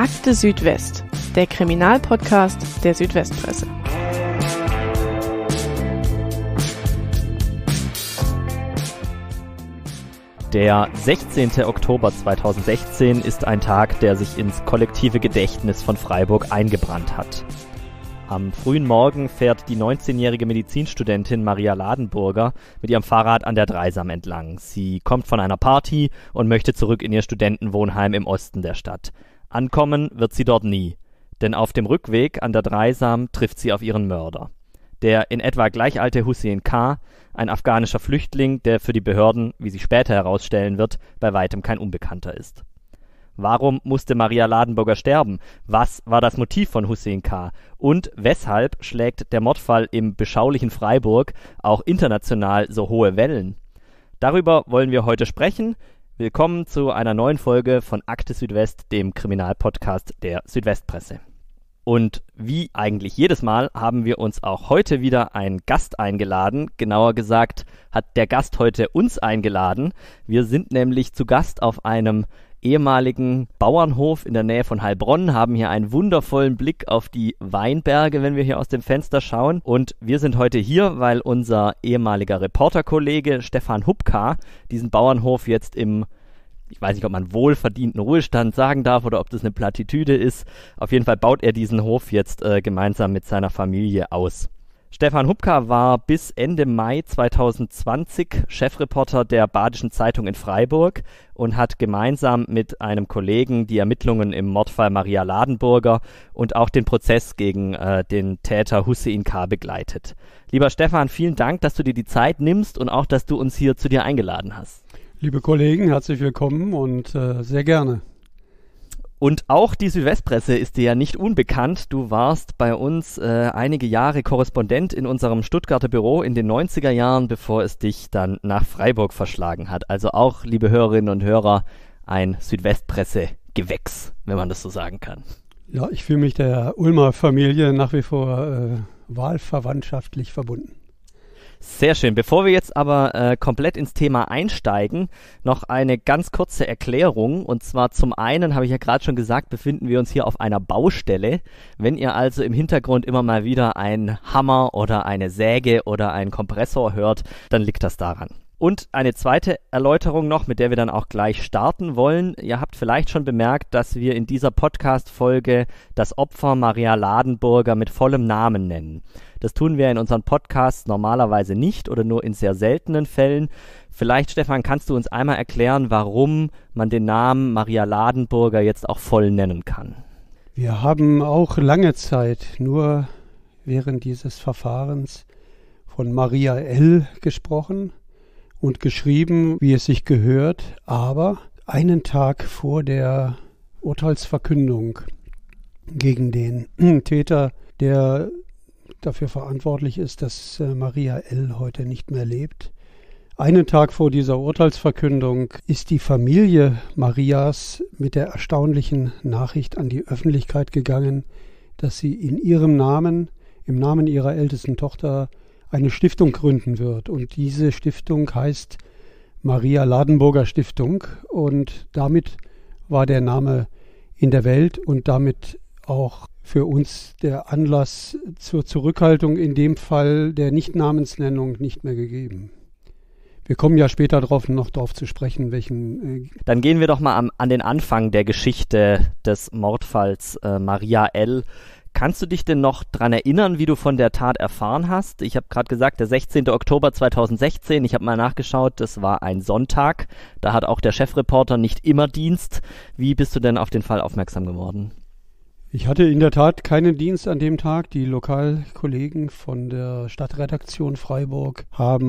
Akte Südwest, der Kriminalpodcast der Südwestpresse. Der 16. Oktober 2016 ist ein Tag, der sich ins kollektive Gedächtnis von Freiburg eingebrannt hat. Am frühen Morgen fährt die 19-jährige Medizinstudentin Maria Ladenburger mit ihrem Fahrrad an der Dreisam entlang. Sie kommt von einer Party und möchte zurück in ihr Studentenwohnheim im Osten der Stadt. Ankommen wird sie dort nie, denn auf dem Rückweg an der Dreisam trifft sie auf ihren Mörder. Der in etwa gleich alte Hussein K., ein afghanischer Flüchtling, der für die Behörden, wie sich später herausstellen wird, bei weitem kein Unbekannter ist. Warum musste Maria Ladenburger sterben? Was war das Motiv von Hussein K.? Und weshalb schlägt der Mordfall im beschaulichen Freiburg auch international so hohe Wellen? Darüber wollen wir heute sprechen. Willkommen zu einer neuen Folge von Akte Südwest, dem Kriminalpodcast der Südwestpresse. Und wie eigentlich jedes Mal haben wir uns auch heute wieder einen Gast eingeladen. Genauer gesagt hat der Gast heute uns eingeladen. Wir sind nämlich zu Gast auf einem ehemaligen Bauernhof in der Nähe von Heilbronn, haben hier einen wundervollen Blick auf die Weinberge, wenn wir hier aus dem Fenster schauen. Und wir sind heute hier, weil unser ehemaliger Reporterkollege Stefan Hupka diesen Bauernhof jetzt ich weiß nicht, ob man wohlverdienten Ruhestand sagen darf oder ob das eine Plattitüde ist. Auf jeden Fall baut er diesen Hof jetzt gemeinsam mit seiner Familie aus. Stefan Hupka war bis Ende Mai 2020 Chefreporter der Badischen Zeitung in Freiburg und hat gemeinsam mit einem Kollegen die Ermittlungen im Mordfall Maria Ladenburger und auch den Prozess gegen den Täter Hussein K. begleitet. Lieber Stefan, vielen Dank, dass du dir die Zeit nimmst und auch, dass du uns hier zu dir eingeladen hast. Liebe Kollegen, herzlich willkommen und sehr gerne. Und auch die Südwestpresse ist dir ja nicht unbekannt. Du warst bei uns einige Jahre Korrespondent in unserem Stuttgarter Büro in den 90er Jahren, bevor es dich dann nach Freiburg verschlagen hat. Also auch, liebe Hörerinnen und Hörer, ein Südwestpresse-Gewächs, wenn man das so sagen kann. Ja, ich fühle mich der Ulmer Familie nach wie vor wahlverwandtschaftlich verbunden. Sehr schön. Bevor wir jetzt aber komplett ins Thema einsteigen, noch eine ganz kurze Erklärung. Und zwar zum einen, habe ich ja gerade schon gesagt, befinden wir uns hier auf einer Baustelle. Wenn ihr also im Hintergrund immer mal wieder einen Hammer oder eine Säge oder einen Kompressor hört, dann liegt das daran. Und eine zweite Erläuterung noch, mit der wir dann auch gleich starten wollen. Ihr habt vielleicht schon bemerkt, dass wir in dieser Podcast-Folge das Opfer Maria Ladenburger mit vollem Namen nennen. Das tun wir in unseren Podcasts normalerweise nicht oder nur in sehr seltenen Fällen. Vielleicht, Stefan, kannst du uns einmal erklären, warum man den Namen Maria Ladenburger jetzt auch voll nennen kann? Wir haben auch lange Zeit nur während dieses Verfahrens von Maria L. gesprochen und geschrieben, wie es sich gehört, aber einen Tag vor der Urteilsverkündung gegen den Täter, der dafür verantwortlich ist, dass Maria L. heute nicht mehr lebt. Einen Tag vor dieser Urteilsverkündung ist die Familie Marias mit der erstaunlichen Nachricht an die Öffentlichkeit gegangen, dass sie in ihrem Namen, im Namen ihrer ältesten Tochter, eine Stiftung gründen wird. Und diese Stiftung heißt Maria Ladenburger Stiftung. Und damit war der Name in der Welt und damit auch für uns der Anlass zur Zurückhaltung in dem Fall der Nichtnamensnennung nicht mehr gegeben. Wir kommen ja später noch darauf zu sprechen, welchen... Dann gehen wir doch mal an den Anfang der Geschichte des Mordfalls Maria L. Kannst du dich denn noch daran erinnern, wie du von der Tat erfahren hast? Ich habe gerade gesagt, der 16. Oktober 2016, ich habe mal nachgeschaut, das war ein Sonntag. Da hat auch der Chefreporter nicht immer Dienst. Wie bist du denn auf den Fall aufmerksam geworden? Ich hatte in der Tat keinen Dienst an dem Tag. Die Lokalkollegen von der Stadtredaktion Freiburg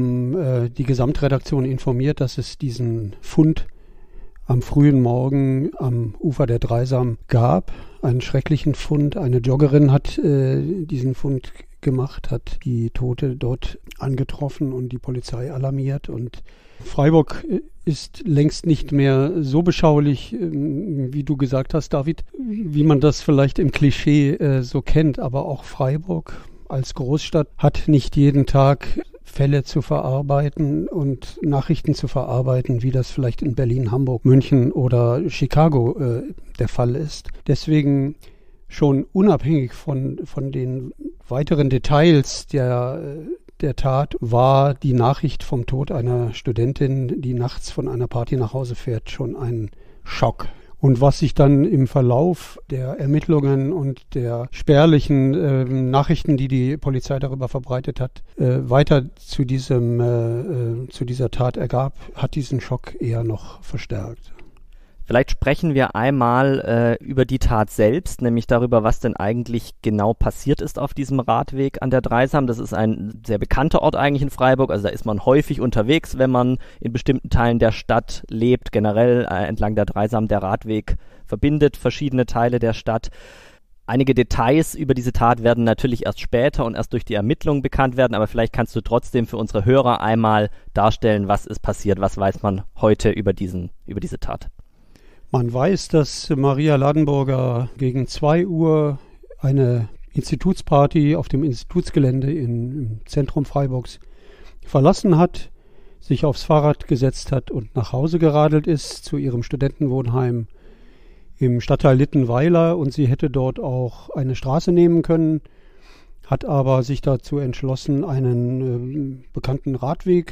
haben die Gesamtredaktion informiert, dass es diesen Fund am frühen Morgen am Ufer der Dreisam gab. Einen schrecklichen Fund. Eine Joggerin hat diesen Fund gemacht, hat die Tote dort angetroffen und die Polizei alarmiert. Und Freiburg ist längst nicht mehr so beschaulich, wie du gesagt hast, David, wie man das vielleicht im Klischee so kennt. Aber auch Freiburg als Großstadt hat nicht jeden Tag Fälle zu verarbeiten und Nachrichten zu verarbeiten, wie das vielleicht in Berlin, Hamburg, München oder Chicago der Fall ist. Deswegen schon unabhängig von den weiteren Details der Tat war die Nachricht vom Tod einer Studentin, die nachts von einer Party nach Hause fährt, schon ein Schock. Und was sich dann im Verlauf der Ermittlungen und der spärlichen Nachrichten, die die Polizei darüber verbreitet hat, weiter zu dieser Tat ergab, hat diesen Schock eher noch verstärkt. Vielleicht sprechen wir einmal über die Tat selbst, nämlich darüber, was denn eigentlich genau passiert ist auf diesem Radweg an der Dreisam. Das ist ein sehr bekannter Ort eigentlich in Freiburg, also da ist man häufig unterwegs, wenn man in bestimmten Teilen der Stadt lebt. Generell entlang der Dreisam, der Radweg verbindet verschiedene Teile der Stadt. Einige Details über diese Tat werden natürlich erst später und erst durch die Ermittlungen bekannt werden, aber vielleicht kannst du trotzdem für unsere Hörer einmal darstellen, was ist passiert, was weiß man heute über diese Tat. Man weiß, dass Maria Ladenburger gegen 2 Uhr eine Institutsparty auf dem Institutsgelände im Zentrum Freiburgs verlassen hat, sich aufs Fahrrad gesetzt hat und nach Hause geradelt ist zu ihrem Studentenwohnheim im Stadtteil Littenweiler, und sie hätte dort auch eine Straße nehmen können, hat aber sich dazu entschlossen, einen bekannten Radweg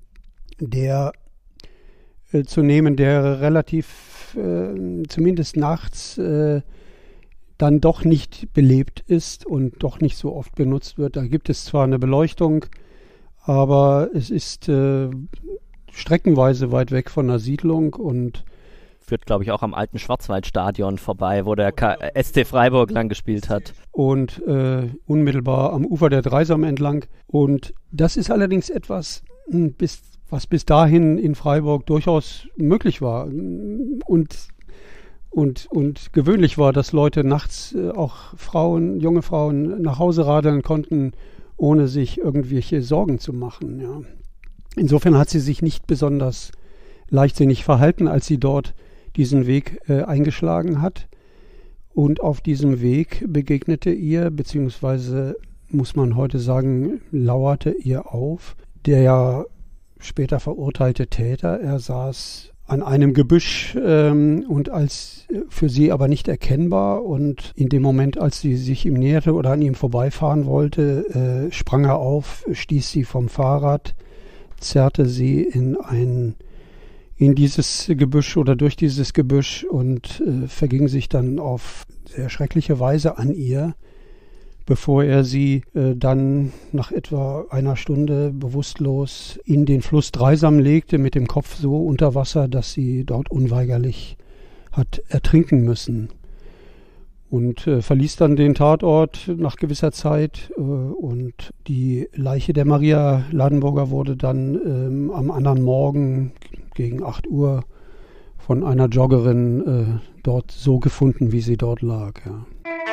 zu nehmen, der relativ zumindest nachts dann doch nicht belebt ist und doch nicht so oft benutzt wird. Da gibt es zwar eine Beleuchtung, aber es ist streckenweise weit weg von der Siedlung und führt, glaube ich, auch am alten Schwarzwaldstadion vorbei, wo der SC Freiburg lang gespielt hat. Und unmittelbar am Ufer der Dreisam entlang. Und das ist allerdings etwas, was bis dahin in Freiburg durchaus möglich war und gewöhnlich war, dass Leute nachts auch junge Frauen nach Hause radeln konnten, ohne sich irgendwelche Sorgen zu machen. Ja. Insofern hat sie sich nicht besonders leichtsinnig verhalten, als sie dort diesen Weg eingeschlagen hat. Und auf diesem Weg begegnete ihr, beziehungsweise muss man heute sagen, lauerte ihr auf, der später verurteilte Täter. Er saß an einem Gebüsch und als für sie aber nicht erkennbar, und in dem Moment, als sie sich ihm näherte oder an ihm vorbeifahren wollte, sprang er auf, stieß sie vom Fahrrad, zerrte sie in dieses Gebüsch oder durch dieses Gebüsch und verging sich dann auf sehr schreckliche Weise an ihr, bevor er sie dann nach etwa einer Stunde bewusstlos in den Fluss Dreisam legte, mit dem Kopf so unter Wasser, dass sie dort unweigerlich hat ertrinken müssen. Und verließ dann den Tatort nach gewisser Zeit und die Leiche der Maria Ladenburger wurde dann am anderen Morgen gegen 8 Uhr von einer Joggerin dort so gefunden, wie sie dort lag. Ja.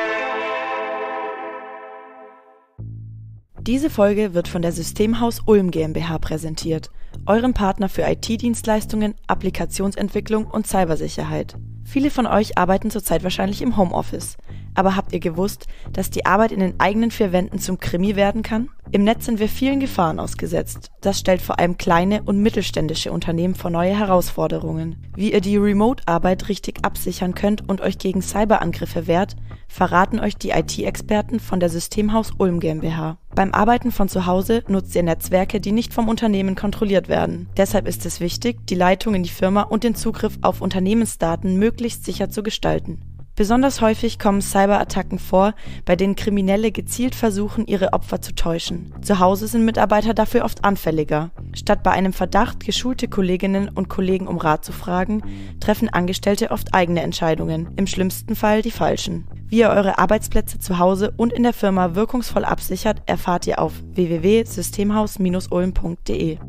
Diese Folge wird von der Systemhaus Ulm GmbH präsentiert, eurem Partner für IT-Dienstleistungen, Applikationsentwicklung und Cybersicherheit. Viele von euch arbeiten zurzeit wahrscheinlich im Homeoffice. Aber habt ihr gewusst, dass die Arbeit in den eigenen 4 Wänden zum Krimi werden kann? Im Netz sind wir vielen Gefahren ausgesetzt. Das stellt vor allem kleine und mittelständische Unternehmen vor neue Herausforderungen. Wie ihr die Remote-Arbeit richtig absichern könnt und euch gegen Cyberangriffe wehrt, verraten euch die IT-Experten von der Systemhaus Ulm GmbH. Beim Arbeiten von zu Hause nutzt ihr Netzwerke, die nicht vom Unternehmen kontrolliert werden. Deshalb ist es wichtig, die Leitung in die Firma und den Zugriff auf Unternehmensdaten möglichst sicher zu gestalten. Besonders häufig kommen Cyberattacken vor, bei denen Kriminelle gezielt versuchen, ihre Opfer zu täuschen. Zu Hause sind Mitarbeiter dafür oft anfälliger. Statt bei einem Verdacht geschulte Kolleginnen und Kollegen um Rat zu fragen, treffen Angestellte oft eigene Entscheidungen, im schlimmsten Fall die falschen. Wie ihr eure Arbeitsplätze zu Hause und in der Firma wirkungsvoll absichert, erfahrt ihr auf www.systemhaus-ulm.de.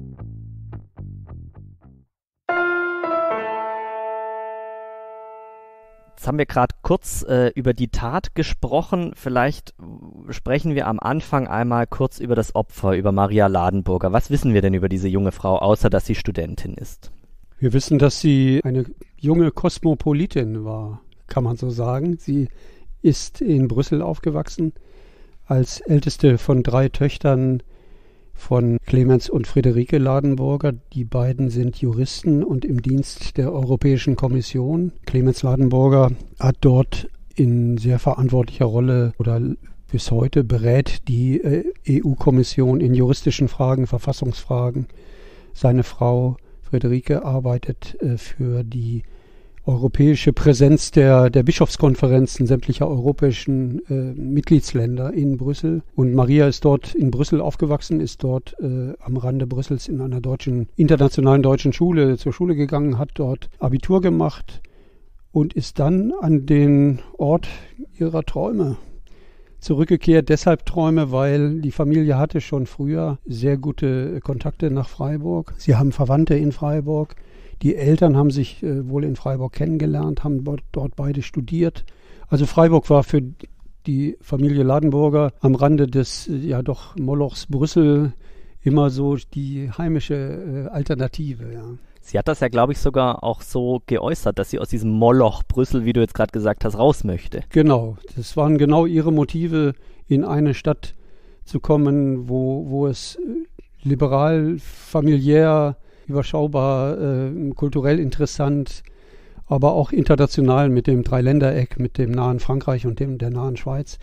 Jetzt haben wir gerade kurz über die Tat gesprochen. Vielleicht sprechen wir am Anfang einmal kurz über das Opfer, über Maria Ladenburger. Was wissen wir denn über diese junge Frau, außer dass sie Studentin ist? Wir wissen, dass sie eine junge Kosmopolitin war, kann man so sagen. Sie ist in Brüssel aufgewachsen, als älteste von 3 Töchtern von Clemens und Friederike Ladenburger. Die beiden sind Juristen und im Dienst der Europäischen Kommission. Clemens Ladenburger hat dort in sehr verantwortlicher Rolle oder bis heute berät die EU-Kommission in juristischen Fragen, Verfassungsfragen. Seine Frau Friederike arbeitet für die europäische Präsenz der Bischofskonferenzen sämtlicher europäischen Mitgliedsländer in Brüssel. Und Maria ist dort in Brüssel aufgewachsen, ist dort am Rande Brüssels in einer internationalen deutschen Schule zur Schule gegangen, hat dort Abitur gemacht und ist dann an den Ort ihrer Träume zurückgekehrt. Deshalb Träume, weil die Familie hatte schon früher sehr gute Kontakte nach Freiburg. Sie haben Verwandte in Freiburg. Die Eltern haben sich wohl in Freiburg kennengelernt, haben dort beide studiert. Also Freiburg war für die Familie Ladenburger am Rande des doch Molochs Brüssel immer so die heimische Alternative. Ja. Sie hat das ja, glaube ich, sogar auch so geäußert, dass sie aus diesem Moloch Brüssel, wie du jetzt gerade gesagt hast, raus möchte. Genau, das waren genau ihre Motive, in eine Stadt zu kommen, wo es liberal, familiär, überschaubar, kulturell interessant, aber auch international mit dem Dreiländereck, mit dem nahen Frankreich und der nahen Schweiz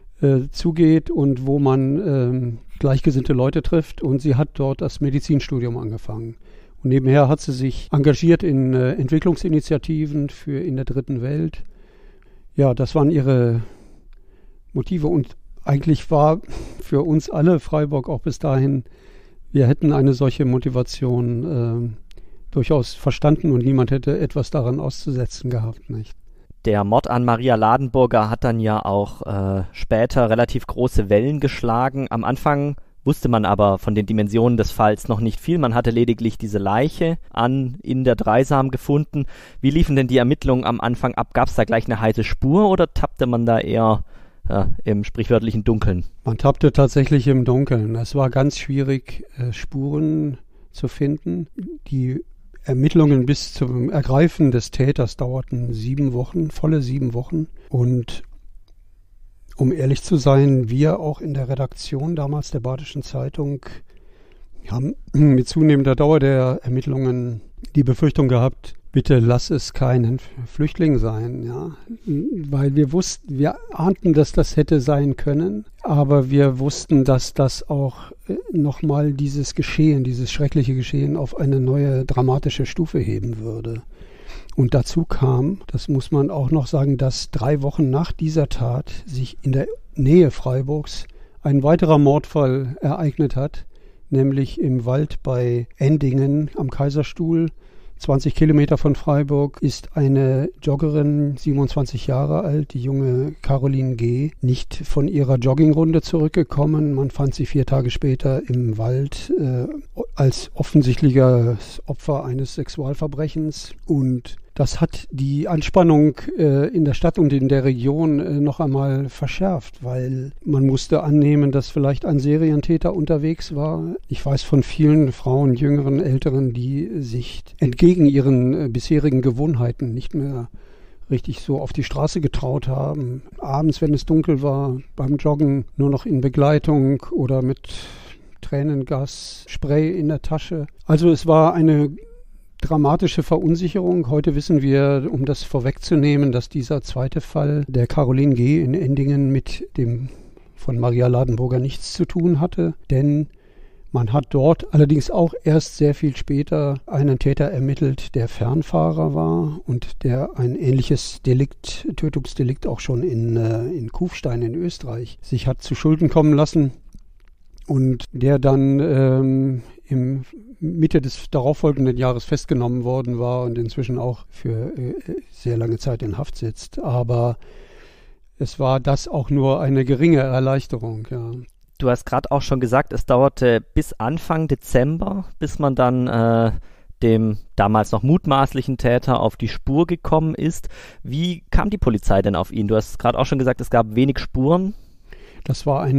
zugeht und wo man gleichgesinnte Leute trifft. Und sie hat dort das Medizinstudium angefangen. Und nebenher hat sie sich engagiert in Entwicklungsinitiativen in der Dritten Welt. Ja, das waren ihre Motive. Und eigentlich war für uns alle Freiburg auch bis dahin, wir hätten eine solche Motivation durchaus verstanden und niemand hätte etwas daran auszusetzen gehabt, nicht? Der Mord an Maria Ladenburger hat dann ja auch später relativ große Wellen geschlagen. Am Anfang wusste man aber von den Dimensionen des Falls noch nicht viel. Man hatte lediglich diese Leiche in der Dreisam gefunden. Wie liefen denn die Ermittlungen am Anfang ab? Gab es da gleich eine heiße Spur oder tappte man da eher im sprichwörtlichen Dunkeln? Man tappte tatsächlich im Dunkeln. Es war ganz schwierig, Spuren zu finden. Die Ermittlungen bis zum Ergreifen des Täters dauerten 7 Wochen, volle 7 Wochen. Und um ehrlich zu sein, wir auch in der Redaktion damals der Badischen Zeitung haben mit zunehmender Dauer der Ermittlungen die Befürchtung gehabt, bitte lass es kein Flüchtling sein, ja, weil wir ahnten, dass das hätte sein können, aber wir wussten, dass das auch nochmal dieses schreckliche Geschehen auf eine neue dramatische Stufe heben würde. Und dazu kam, das muss man auch noch sagen, dass 3 Wochen nach dieser Tat sich in der Nähe Freiburgs ein weiterer Mordfall ereignet hat, nämlich im Wald bei Endingen am Kaiserstuhl. 20 Kilometer von Freiburg ist eine Joggerin, 27 Jahre alt, die junge Caroline G., nicht von ihrer Joggingrunde zurückgekommen. Man fand sie 4 Tage später im Wald als offensichtliches Opfer eines Sexualverbrechens. Und das hat die Anspannung in der Stadt und in der Region noch einmal verschärft, weil man musste annehmen, dass vielleicht ein Serientäter unterwegs war. Ich weiß von vielen Frauen, Jüngeren, Älteren, die sich entgegen ihren bisherigen Gewohnheiten nicht mehr richtig so auf die Straße getraut haben. Abends, wenn es dunkel war, beim Joggen nur noch in Begleitung oder mit Tränengas, Spray in der Tasche. Also es war eine dramatische Verunsicherung. Heute wissen wir, um das vorwegzunehmen, dass dieser zweite Fall der Caroline G. in Endingen mit dem von Maria Ladenburger nichts zu tun hatte, denn man hat dort allerdings auch erst sehr viel später einen Täter ermittelt, der Fernfahrer war und der ein ähnliches Tötungsdelikt auch schon in Kufstein in Österreich sich hat zu Schulden kommen lassen und der dann im Mitte des darauffolgenden Jahres festgenommen worden war und inzwischen auch für sehr lange Zeit in Haft sitzt. Aber es war das auch nur eine geringe Erleichterung, ja. Du hast gerade auch schon gesagt, es dauerte bis Anfang Dezember, bis man dann dem damals noch mutmaßlichen Täter auf die Spur gekommen ist. Wie kam die Polizei denn auf ihn? Du hast gerade auch schon gesagt, es gab wenig Spuren. Das war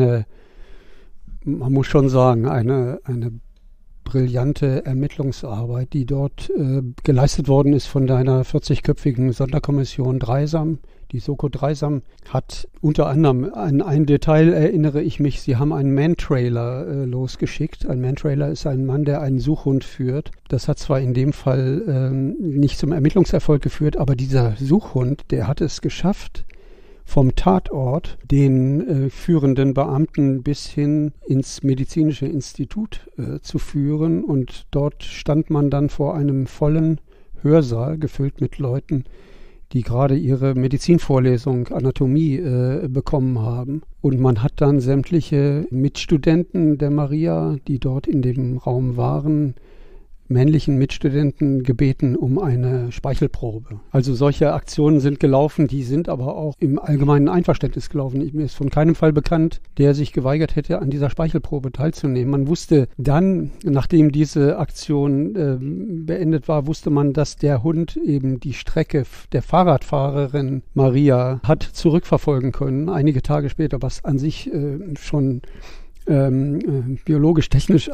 man muss schon sagen, eine brillante Ermittlungsarbeit, die dort geleistet worden ist von einer 40-köpfigen Sonderkommission Dreisam, Die Soko Dreisam hat unter anderem an ein Detail, erinnere ich mich, sie haben einen Mantrailer losgeschickt. Ein Mantrailer ist ein Mann, der einen Suchhund führt. Das hat zwar in dem Fall nicht zum Ermittlungserfolg geführt, aber dieser Suchhund, der hat es geschafft, vom Tatort den führenden Beamten bis hin ins medizinische Institut zu führen. Und dort stand man dann vor einem vollen Hörsaal, gefüllt mit Leuten, die gerade ihre Medizinvorlesung Anatomie bekommen haben. Und man hat dann sämtliche Mitstudenten der Maria, die dort in dem Raum waren, männlichen Mitstudenten gebeten um eine Speichelprobe. Also solche Aktionen sind gelaufen, die sind aber auch im allgemeinen Einverständnis gelaufen. Mir ist von keinem Fall bekannt, der sich geweigert hätte, an dieser Speichelprobe teilzunehmen. Man wusste dann, nachdem diese Aktion beendet war, wusste man, dass der Hund eben die Strecke der Fahrradfahrerin Maria hat zurückverfolgen können, einige Tage später, was an sich schon biologisch-technisch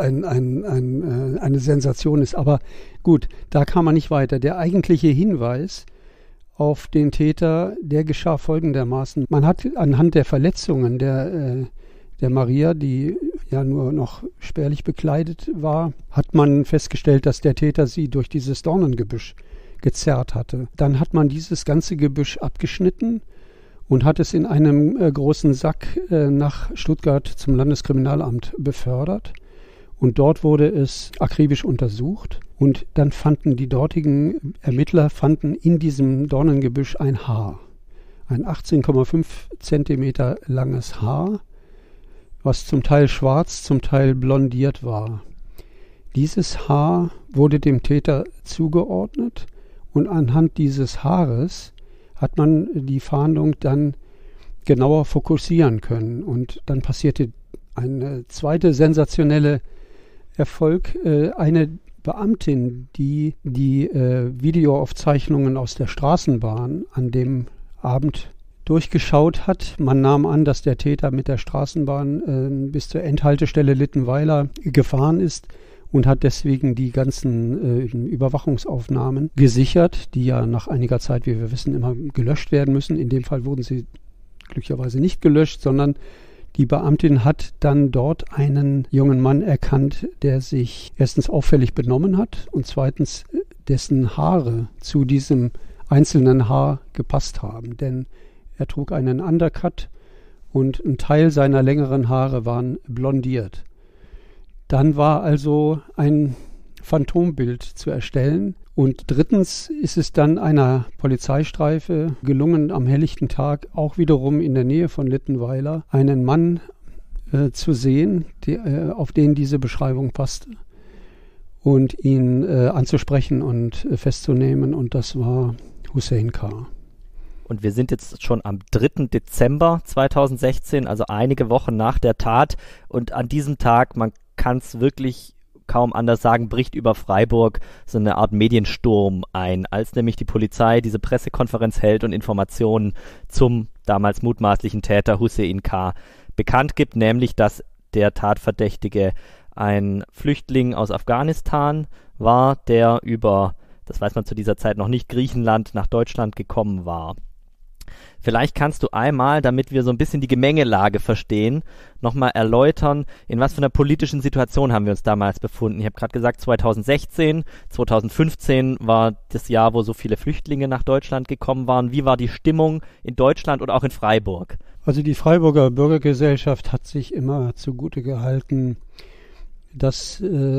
eine Sensation ist. Aber gut, da kam man nicht weiter. Der eigentliche Hinweis auf den Täter, der geschah folgendermaßen. Man hat anhand der Verletzungen der Maria, die ja nur noch spärlich bekleidet war, hat man festgestellt, dass der Täter sie durch dieses Dornengebüsch gezerrt hatte. Dann hat man dieses ganze Gebüsch abgeschnitten und hat es in einem großen Sack nach Stuttgart zum Landeskriminalamt befördert. Und dort wurde es akribisch untersucht. Und dann fanden die dortigen Ermittler in diesem Dornengebüsch ein Haar. Ein 18,5 Zentimeter langes Haar, was zum Teil schwarz, zum Teil blondiert war. Dieses Haar wurde dem Täter zugeordnet und anhand dieses Haares hat man die Fahndung dann genauer fokussieren können. Und dann passierte eine zweite sensationelle Erfolg. Eine Beamtin, die Videoaufzeichnungen aus der Straßenbahn an dem Abend durchgeschaut hat. Man nahm an, dass der Täter mit der Straßenbahn bis zur Endhaltestelle Littenweiler gefahren ist und hat deswegen die ganzen Überwachungsaufnahmen gesichert, die ja nach einiger Zeit, wie wir wissen, immer gelöscht werden müssen. In dem Fall wurden sie glücklicherweise nicht gelöscht, sondern die Beamtin hat dann dort einen jungen Mann erkannt, der sich erstens auffällig benommen hat und zweitens dessen Haare zu diesem einzelnen Haar gepasst haben. Denn er trug einen Undercut und ein Teil seiner längeren Haare waren blondiert. Dann war also ein Phantombild zu erstellen. Und drittens ist es dann einer Polizeistreife gelungen, am helllichten Tag auch wiederum in der Nähe von Littenweiler einen Mann zu sehen, auf den diese Beschreibung passte, und ihn anzusprechen und festzunehmen. Und das war Hussein K. Und wir sind jetzt schon am 3. Dezember 2016, also einige Wochen nach der Tat. Und an diesem Tag, man kann es wirklich kaum anders sagen, bricht über Freiburg so eine Art Mediensturm ein, als nämlich die Polizei diese Pressekonferenz hält und Informationen zum damals mutmaßlichen Täter Hussein K. bekannt gibt, nämlich dass der Tatverdächtige ein Flüchtling aus Afghanistan war, der über, das weiß man zu dieser Zeit noch nicht, Griechenland nach Deutschland gekommen war. Vielleicht kannst du einmal, damit wir so ein bisschen die Gemengelage verstehen, nochmal erläutern, in was für einer politischen Situation haben wir uns damals befunden. Ich habe gerade gesagt, 2016, 2015 war das Jahr, wo so viele Flüchtlinge nach Deutschland gekommen waren. Wie war die Stimmung in Deutschland und auch in Freiburg? Also die Freiburger Bürgergesellschaft hat sich immer zugute gehalten, dass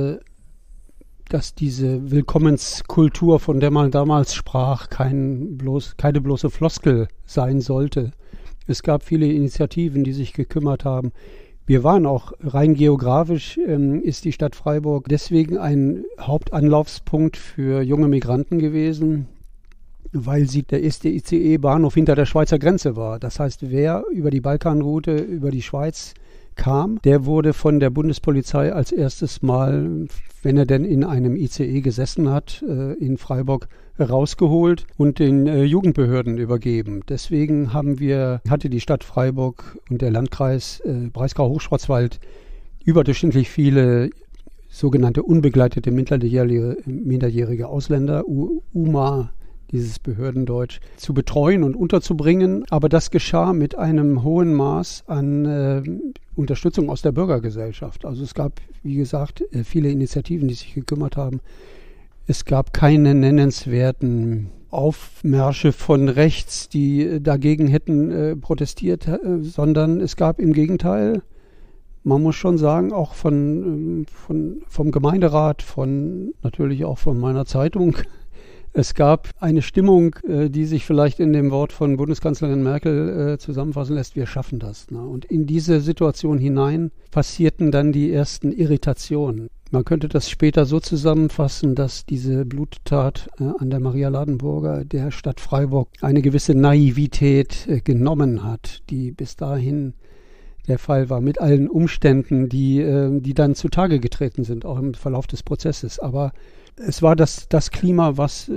diese Willkommenskultur, von der man damals sprach, keine bloße Floskel sein sollte. Es gab viele Initiativen, die sich gekümmert haben. Wir waren auch rein geografisch, ist die Stadt Freiburg deswegen ein Hauptanlaufspunkt für junge Migranten gewesen, weil sie der erste ICE-Bahnhof hinter der Schweizer Grenze war. Das heißt, wer über die Balkanroute, über die Schweiz kam, der wurde von der Bundespolizei als erstes Mal, wenn er denn in einem ICE gesessen hat, in Freiburg rausgeholt und den Jugendbehörden übergeben. Deswegen hatte die Stadt Freiburg und der Landkreis Breisgau-Hochschwarzwald überdurchschnittlich viele sogenannte unbegleitete minderjährige Ausländer, UMA, dieses Behördendeutsch, zu betreuen und unterzubringen. Aber das geschah mit einem hohen Maß an Unterstützung aus der Bürgergesellschaft. Also es gab, wie gesagt, viele Initiativen, die sich gekümmert haben. Es gab keine nennenswerten Aufmärsche von rechts, die dagegen hätten protestiert, sondern es gab im Gegenteil, man muss schon sagen, auch vom Gemeinderat, natürlich auch von meiner Zeitung, es gab eine Stimmung, die sich vielleicht in dem Wort von Bundeskanzlerin Merkel zusammenfassen lässt, wir schaffen das. Ne? Und in diese Situation hinein passierten dann die ersten Irritationen. Man könnte das später so zusammenfassen, dass diese Bluttat an der Maria Ladenburger der Stadt Freiburg eine gewisse Naivität genommen hat, die bis dahin der Fall war, mit allen Umständen, die dann zutage getreten sind, auch im Verlauf des Prozesses. Aber es war das Klima, was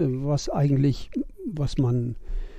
man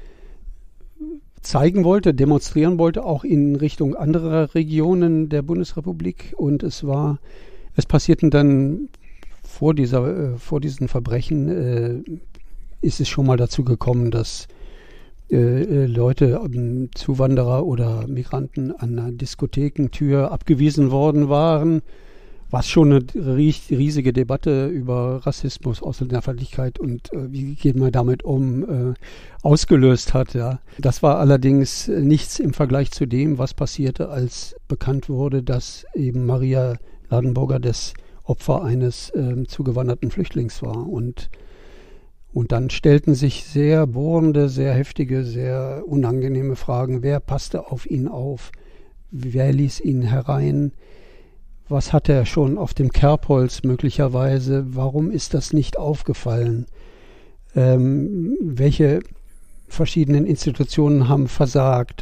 zeigen wollte, demonstrieren wollte, auch in Richtung anderer Regionen der Bundesrepublik. Und es passierten dann vor diesen Verbrechen, ist es schon mal dazu gekommen, dass Leute, Zuwanderer oder Migranten an einer Diskothekentür abgewiesen worden waren, was schon eine riesige Debatte über Rassismus, Ausländerfeindlichkeit und wie geht man damit um, ausgelöst hat. Ja. Das war allerdings nichts im Vergleich zu dem, was passierte, als bekannt wurde, dass eben Maria Ladenburger das Opfer eines zugewanderten Flüchtlings war. Und dann stellten sich sehr bohrende, sehr heftige, sehr unangenehme Fragen. Wer passte auf ihn auf? Wer ließ ihn herein? Was hat er schon auf dem Kerbholz möglicherweise? Warum ist das nicht aufgefallen? Welche verschiedenen Institutionen haben versagt?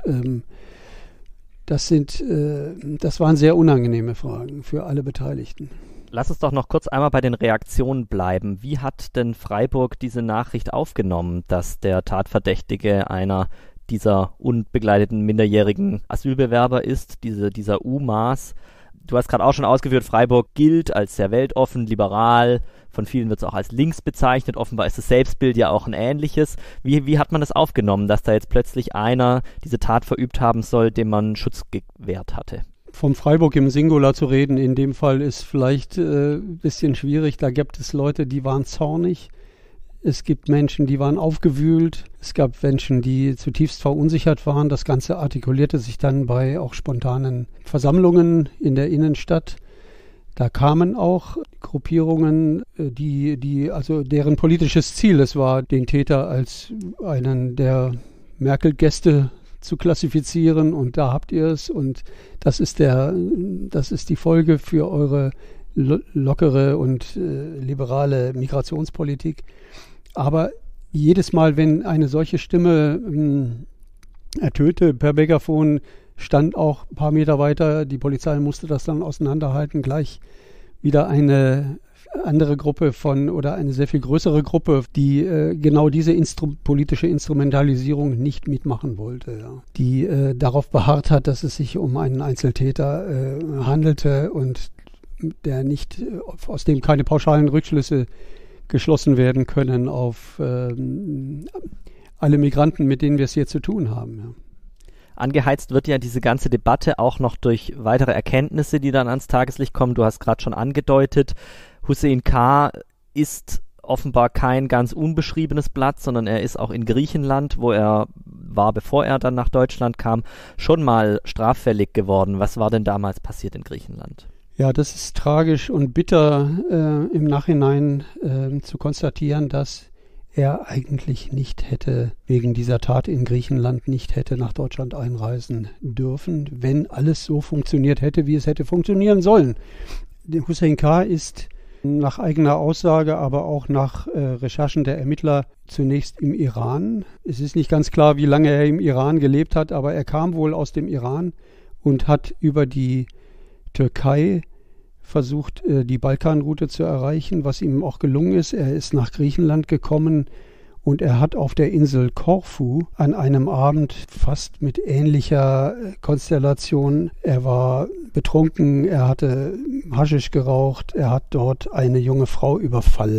Das waren sehr unangenehme Fragen für alle Beteiligten. Lass uns doch noch kurz einmal bei den Reaktionen bleiben. Wie hat denn Freiburg diese Nachricht aufgenommen, dass der Tatverdächtige einer dieser unbegleiteten minderjährigen Asylbewerber ist, dieser UMaß? Du hast gerade auch schon ausgeführt, Freiburg gilt als sehr weltoffen, liberal, von vielen wird es auch als links bezeichnet, offenbar ist das Selbstbild ja auch ein ähnliches. Wie hat man das aufgenommen, dass da jetzt plötzlich einer diese Tat verübt haben soll, dem man Schutz gewährt hatte? Vom Freiburg im Singular zu reden, in dem Fall ist vielleicht ein bisschen schwierig. Da gibt es Leute, die waren zornig. Es gibt Menschen, die waren aufgewühlt. Es gab Menschen, die zutiefst verunsichert waren. Das Ganze artikulierte sich dann bei auch spontanen Versammlungen in der Innenstadt. Da kamen auch Gruppierungen, deren politisches Ziel es war, den Täter als einen der Merkel-Gäste zu klassifizieren, und da habt ihr es, und das ist die Folge für eure lockere und liberale Migrationspolitik. Aber jedes Mal, wenn eine solche Stimme ertönte per Megafon, stand auch ein paar Meter weiter, die Polizei musste das dann auseinanderhalten, gleich wieder eine andere Gruppe oder eine sehr viel größere Gruppe, die genau diese politische Instrumentalisierung nicht mitmachen wollte, ja. Die darauf beharrt hat, dass es sich um einen Einzeltäter handelte und aus dem keine pauschalen Rückschlüsse geschlossen werden können auf alle Migranten, mit denen wir es hier zu tun haben. Ja. Angeheizt wird ja diese ganze Debatte auch noch durch weitere Erkenntnisse, die dann ans Tageslicht kommen. Du hast gerade schon angedeutet, Hüseyin K. ist offenbar kein ganz unbeschriebenes Blatt, sondern er ist auch in Griechenland, wo er war, bevor er dann nach Deutschland kam, schon mal straffällig geworden. Was war denn damals passiert in Griechenland? Ja, das ist tragisch und bitter im Nachhinein zu konstatieren, dass er eigentlich nicht hätte, wegen dieser Tat in Griechenland, nicht hätte nach Deutschland einreisen dürfen, wenn alles so funktioniert hätte, wie es hätte funktionieren sollen. Hüseyin K. ist nach eigener Aussage, aber auch nach Recherchen der Ermittler zunächst im Iran. Es ist nicht ganz klar, wie lange er im Iran gelebt hat, aber er kam wohl aus dem Iran und hat über die Türkei versucht, die Balkanroute zu erreichen, was ihm auch gelungen ist. Er ist nach Griechenland gekommen und er hat auf der Insel Korfu an einem Abend fast mit ähnlicher Konstellation, er war betrunken, er hatte Haschisch geraucht, er hat dort eine junge Frau überfallen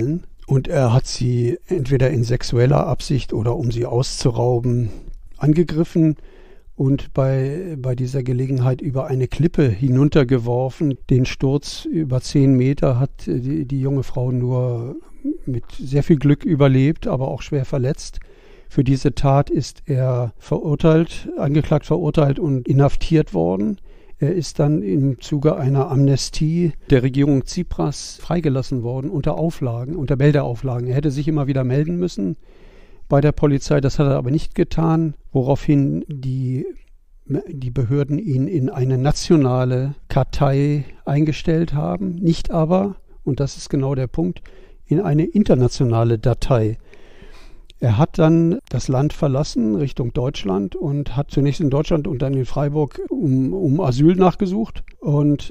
Und er hat sie entweder in sexueller Absicht oder um sie auszurauben angegriffen und bei dieser Gelegenheit über eine Klippe hinuntergeworfen. Den Sturz über 10 Meter hat die junge Frau nur mit sehr viel Glück überlebt, aber auch schwer verletzt. Für diese Tat ist er angeklagt, verurteilt und inhaftiert worden. Er ist dann im Zuge einer Amnestie der Regierung Tsipras freigelassen worden unter Meldeauflagen. Er hätte sich immer wieder melden müssen bei der Polizei, das hat er aber nicht getan, woraufhin die Behörden ihn in eine nationale Kartei eingestellt haben, nicht aber, und das ist genau der Punkt, in eine internationale Datei. Er hat dann das Land verlassen Richtung Deutschland und hat zunächst in Deutschland und dann in Freiburg um Asyl nachgesucht. Und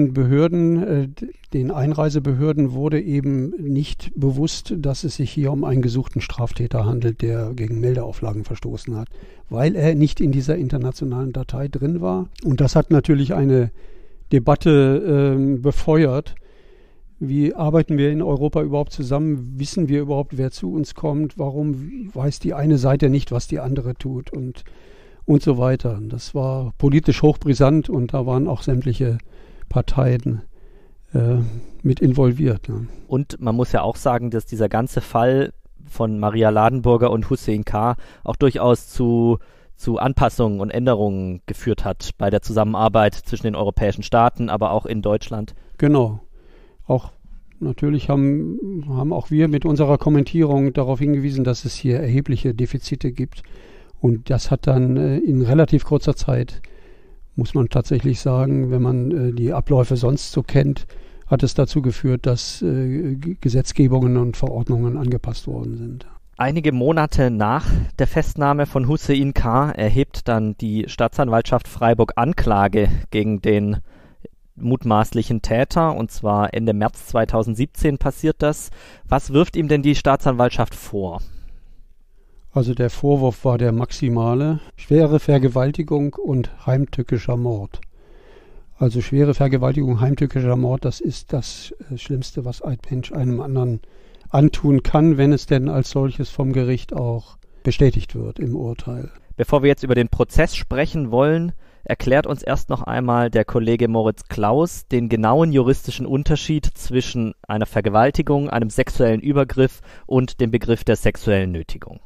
den Einreisebehörden wurde eben nicht bewusst, dass es sich hier um einen gesuchten Straftäter handelt, der gegen Meldeauflagen verstoßen hat, weil er nicht in dieser internationalen Datei drin war. Und das hat natürlich eine Debatte befeuert. Wie arbeiten wir in Europa überhaupt zusammen? Wissen wir überhaupt, wer zu uns kommt? Warum weiß die eine Seite nicht, was die andere tut? Und so weiter. Das war politisch hochbrisant und da waren auch sämtliche Parteien mit involviert. Ne? Und man muss ja auch sagen, dass dieser ganze Fall von Maria Ladenburger und Hussein K. auch durchaus zu Anpassungen und Änderungen geführt hat bei der Zusammenarbeit zwischen den europäischen Staaten, aber auch in Deutschland. Genau. Auch natürlich haben auch wir mit unserer Kommentierung darauf hingewiesen, dass es hier erhebliche Defizite gibt. Und das hat dann in relativ kurzer Zeit, muss man tatsächlich sagen, wenn man die Abläufe sonst so kennt, hat es dazu geführt, dass Gesetzgebungen und Verordnungen angepasst worden sind. Einige Monate nach der Festnahme von Hussein K. erhebt dann die Staatsanwaltschaft Freiburg Anklage gegen den mutmaßlichen Täter, und zwar Ende März 2017 passiert das. Was wirft ihm denn die Staatsanwaltschaft vor? Also der Vorwurf war der maximale: schwere Vergewaltigung und heimtückischer Mord. Also schwere Vergewaltigung, heimtückischer Mord, das ist das Schlimmste, was ein Mensch einem anderen antun kann, wenn es denn als solches vom Gericht auch bestätigt wird im Urteil. Bevor wir jetzt über den Prozess sprechen wollen, erklärt uns erst noch einmal der Kollege Moritz Klaus den genauen juristischen Unterschied zwischen einer Vergewaltigung, einem sexuellen Übergriff und dem Begriff der sexuellen Nötigung.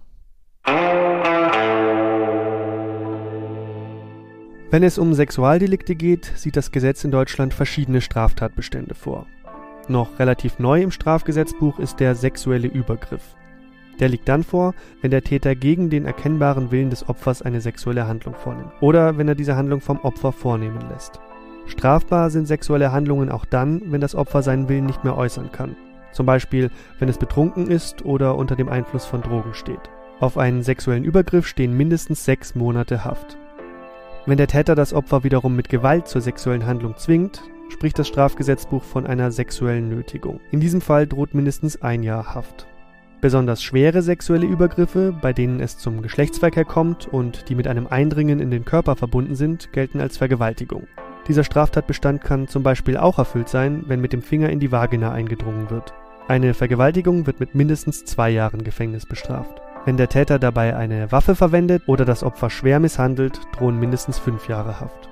Wenn es um Sexualdelikte geht, sieht das Gesetz in Deutschland verschiedene Straftatbestände vor. Noch relativ neu im Strafgesetzbuch ist der sexuelle Übergriff. Der liegt dann vor, wenn der Täter gegen den erkennbaren Willen des Opfers eine sexuelle Handlung vornimmt oder wenn er diese Handlung vom Opfer vornehmen lässt. Strafbar sind sexuelle Handlungen auch dann, wenn das Opfer seinen Willen nicht mehr äußern kann. Zum Beispiel, wenn es betrunken ist oder unter dem Einfluss von Drogen steht. Auf einen sexuellen Übergriff stehen mindestens 6 Monate Haft. Wenn der Täter das Opfer wiederum mit Gewalt zur sexuellen Handlung zwingt, spricht das Strafgesetzbuch von einer sexuellen Nötigung. In diesem Fall droht mindestens 1 Jahr Haft. Besonders schwere sexuelle Übergriffe, bei denen es zum Geschlechtsverkehr kommt und die mit einem Eindringen in den Körper verbunden sind, gelten als Vergewaltigung. Dieser Straftatbestand kann zum Beispiel auch erfüllt sein, wenn mit dem Finger in die Vagina eingedrungen wird. Eine Vergewaltigung wird mit mindestens 2 Jahren Gefängnis bestraft. Wenn der Täter dabei eine Waffe verwendet oder das Opfer schwer misshandelt, drohen mindestens 5 Jahre Haft.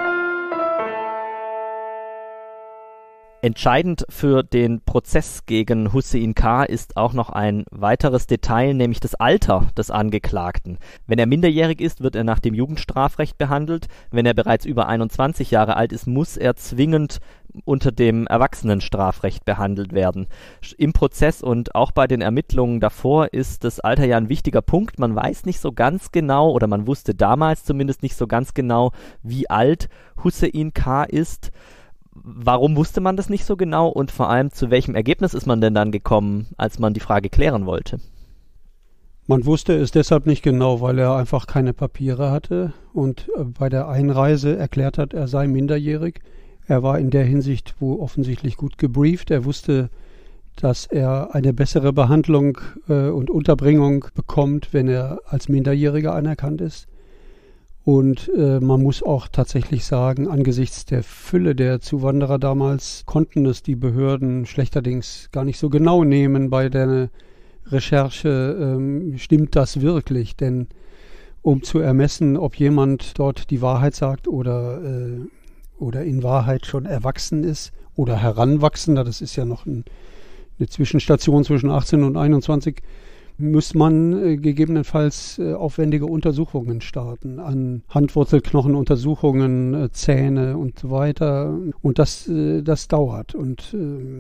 Entscheidend für den Prozess gegen Hussein K. ist auch noch ein weiteres Detail, nämlich das Alter des Angeklagten. Wenn er minderjährig ist, wird er nach dem Jugendstrafrecht behandelt. Wenn er bereits über 21 Jahre alt ist, muss er zwingend unter dem Erwachsenenstrafrecht behandelt werden. Im Prozess und auch bei den Ermittlungen davor ist das Alter ja ein wichtiger Punkt. Man weiß nicht so ganz genau, oder man wusste damals zumindest nicht so ganz genau, wie alt Hussein K. ist. Warum wusste man das nicht so genau und vor allem zu welchem Ergebnis ist man denn dann gekommen, als man die Frage klären wollte? Man wusste es deshalb nicht genau, weil er einfach keine Papiere hatte und bei der Einreise erklärt hat, er sei minderjährig. Er war in der Hinsicht wohl offensichtlich gut gebrieft. Er wusste, dass er eine bessere Behandlung und Unterbringung bekommt, wenn er als Minderjähriger anerkannt ist. Und man muss auch tatsächlich sagen, angesichts der Fülle der Zuwanderer damals konnten es die Behörden schlechterdings gar nicht so genau nehmen bei der Recherche, stimmt das wirklich? Denn um zu ermessen, ob jemand dort die Wahrheit sagt oder in Wahrheit schon erwachsen ist oder heranwachsender, das ist ja noch eine Zwischenstation zwischen 18 und 21, muss man gegebenenfalls aufwendige Untersuchungen starten, an Handwurzelknochenuntersuchungen, Zähne und so weiter. Und das dauert. Und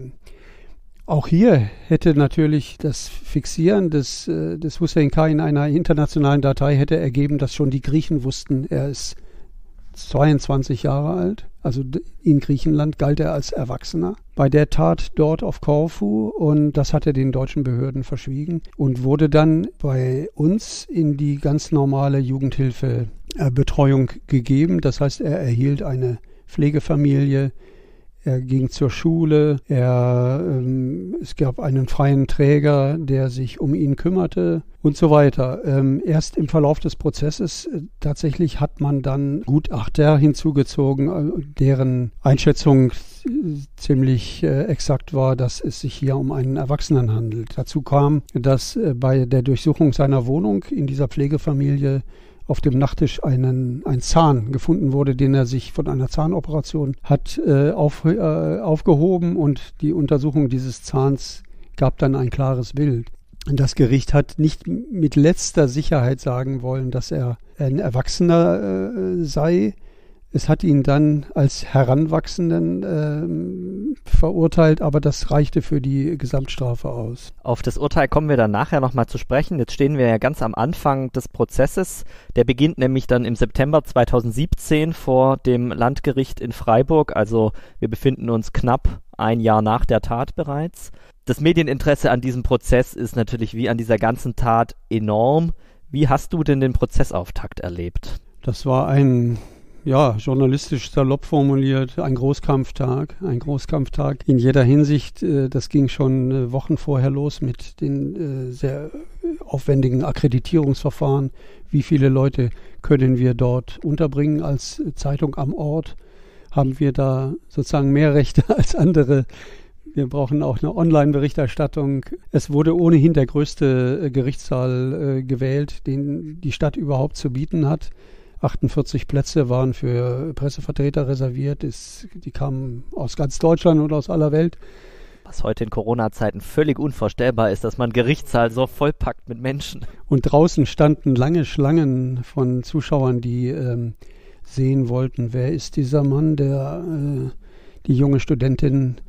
auch hier hätte natürlich das Fixieren des Hussein K. in einer internationalen Datei hätte ergeben, dass schon die Griechen wussten, er ist 22 Jahre alt. Also in Griechenland galt er als Erwachsener. Bei der Tat dort auf Korfu, und das hat er den deutschen Behörden verschwiegen und wurde dann bei uns in die ganz normale Jugendhilfebetreuung gegeben. Das heißt, er erhielt eine Pflegefamilie. Er ging zur Schule, es gab einen freien Träger, der sich um ihn kümmerte und so weiter. Erst im Verlauf des Prozesses tatsächlich hat man dann Gutachter hinzugezogen, deren Einschätzung ziemlich exakt war, dass es sich hier um einen Erwachsenen handelt. Dazu kam, dass bei der Durchsuchung seiner Wohnung in dieser Pflegefamilie auf dem Nachttisch ein Zahn gefunden wurde, den er sich von einer Zahnoperation hat aufgehoben, und die Untersuchung dieses Zahns gab dann ein klares Bild. Das Gericht hat nicht mit letzter Sicherheit sagen wollen, dass er ein Erwachsener sei. Es hat ihn dann als Heranwachsenden verurteilt, aber das reichte für die Gesamtstrafe aus. Auf das Urteil kommen wir dann nachher nochmal zu sprechen. Jetzt stehen wir ja ganz am Anfang des Prozesses. Der beginnt nämlich dann im September 2017 vor dem Landgericht in Freiburg. Also wir befinden uns knapp ein Jahr nach der Tat bereits. Das Medieninteresse an diesem Prozess ist natürlich wie an dieser ganzen Tat enorm. Wie hast du denn den Prozessauftakt erlebt? Das war journalistisch salopp formuliert, ein Großkampftag in jeder Hinsicht. Das ging schon Wochen vorher los mit den sehr aufwendigen Akkreditierungsverfahren. Wie viele Leute können wir dort unterbringen als Zeitung am Ort? Haben wir da sozusagen mehr Rechte als andere? Wir brauchen auch eine Online-Berichterstattung. Es wurde ohnehin der größte Gerichtssaal gewählt, den die Stadt überhaupt zu bieten hat. 48 Plätze waren für Pressevertreter reserviert. Die kamen aus ganz Deutschland und aus aller Welt. Was heute in Corona-Zeiten völlig unvorstellbar ist, dass man Gerichtssaal so vollpackt mit Menschen. Und draußen standen lange Schlangen von Zuschauern, die sehen wollten, wer ist dieser Mann, der die junge Studentin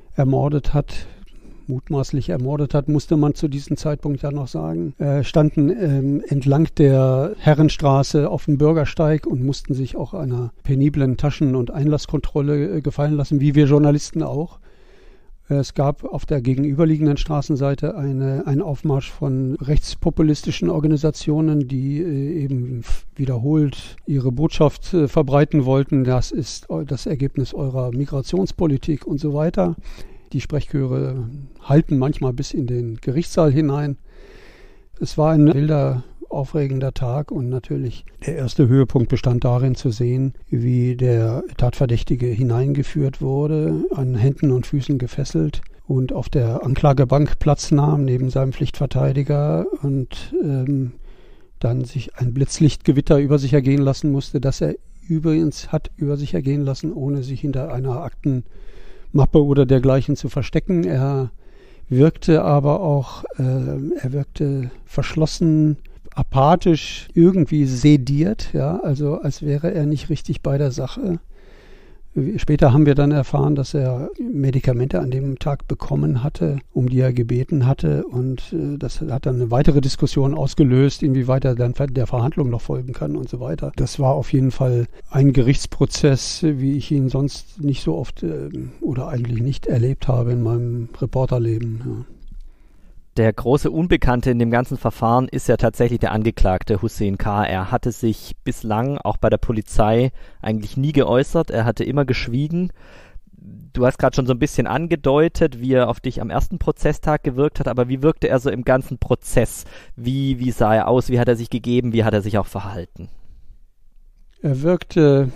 mutmaßlich ermordet hat, musste man zu diesem Zeitpunkt ja noch sagen, standen entlang der Herrenstraße auf dem Bürgersteig und mussten sich auch einer peniblen Taschen- und Einlasskontrolle gefallen lassen, wie wir Journalisten auch. Es gab auf der gegenüberliegenden Straßenseite einen Aufmarsch von rechtspopulistischen Organisationen, die eben wiederholt ihre Botschaft verbreiten wollten. Das ist das Ergebnis eurer Migrationspolitik und so weiter. Die Sprechchöre halten manchmal bis in den Gerichtssaal hinein. Es war ein wilder, aufregender Tag, und natürlich der erste Höhepunkt bestand darin zu sehen, wie der Tatverdächtige hineingeführt wurde, an Händen und Füßen gefesselt und auf der Anklagebank Platz nahm neben seinem Pflichtverteidiger und dann sich ein Blitzlichtgewitter über sich ergehen lassen musste, das er übrigens hat über sich ergehen lassen, ohne sich hinter einer Aktenmappe oder dergleichen zu verstecken. Er wirkte aber auch, verschlossen, apathisch, irgendwie sediert, ja, also als wäre er nicht richtig bei der Sache. Später haben wir dann erfahren, dass er Medikamente an dem Tag bekommen hatte, um die er gebeten hatte, und das hat dann eine weitere Diskussion ausgelöst, inwieweit er dann der Verhandlung noch folgen kann und so weiter. Das war auf jeden Fall ein Gerichtsprozess, wie ich ihn sonst nicht so oft oder eigentlich nicht erlebt habe in meinem Reporterleben. Ja. Der große Unbekannte in dem ganzen Verfahren ist ja tatsächlich der Angeklagte Hussein K. Er hatte sich bislang auch bei der Polizei eigentlich nie geäußert. Er hatte immer geschwiegen. Du hast gerade schon so ein bisschen angedeutet, wie er auf dich am ersten Prozesstag gewirkt hat, aber wie wirkte er so im ganzen Prozess? Wie sah er aus? Wie hat er sich gegeben? Wie hat er sich auch verhalten? Er wirkte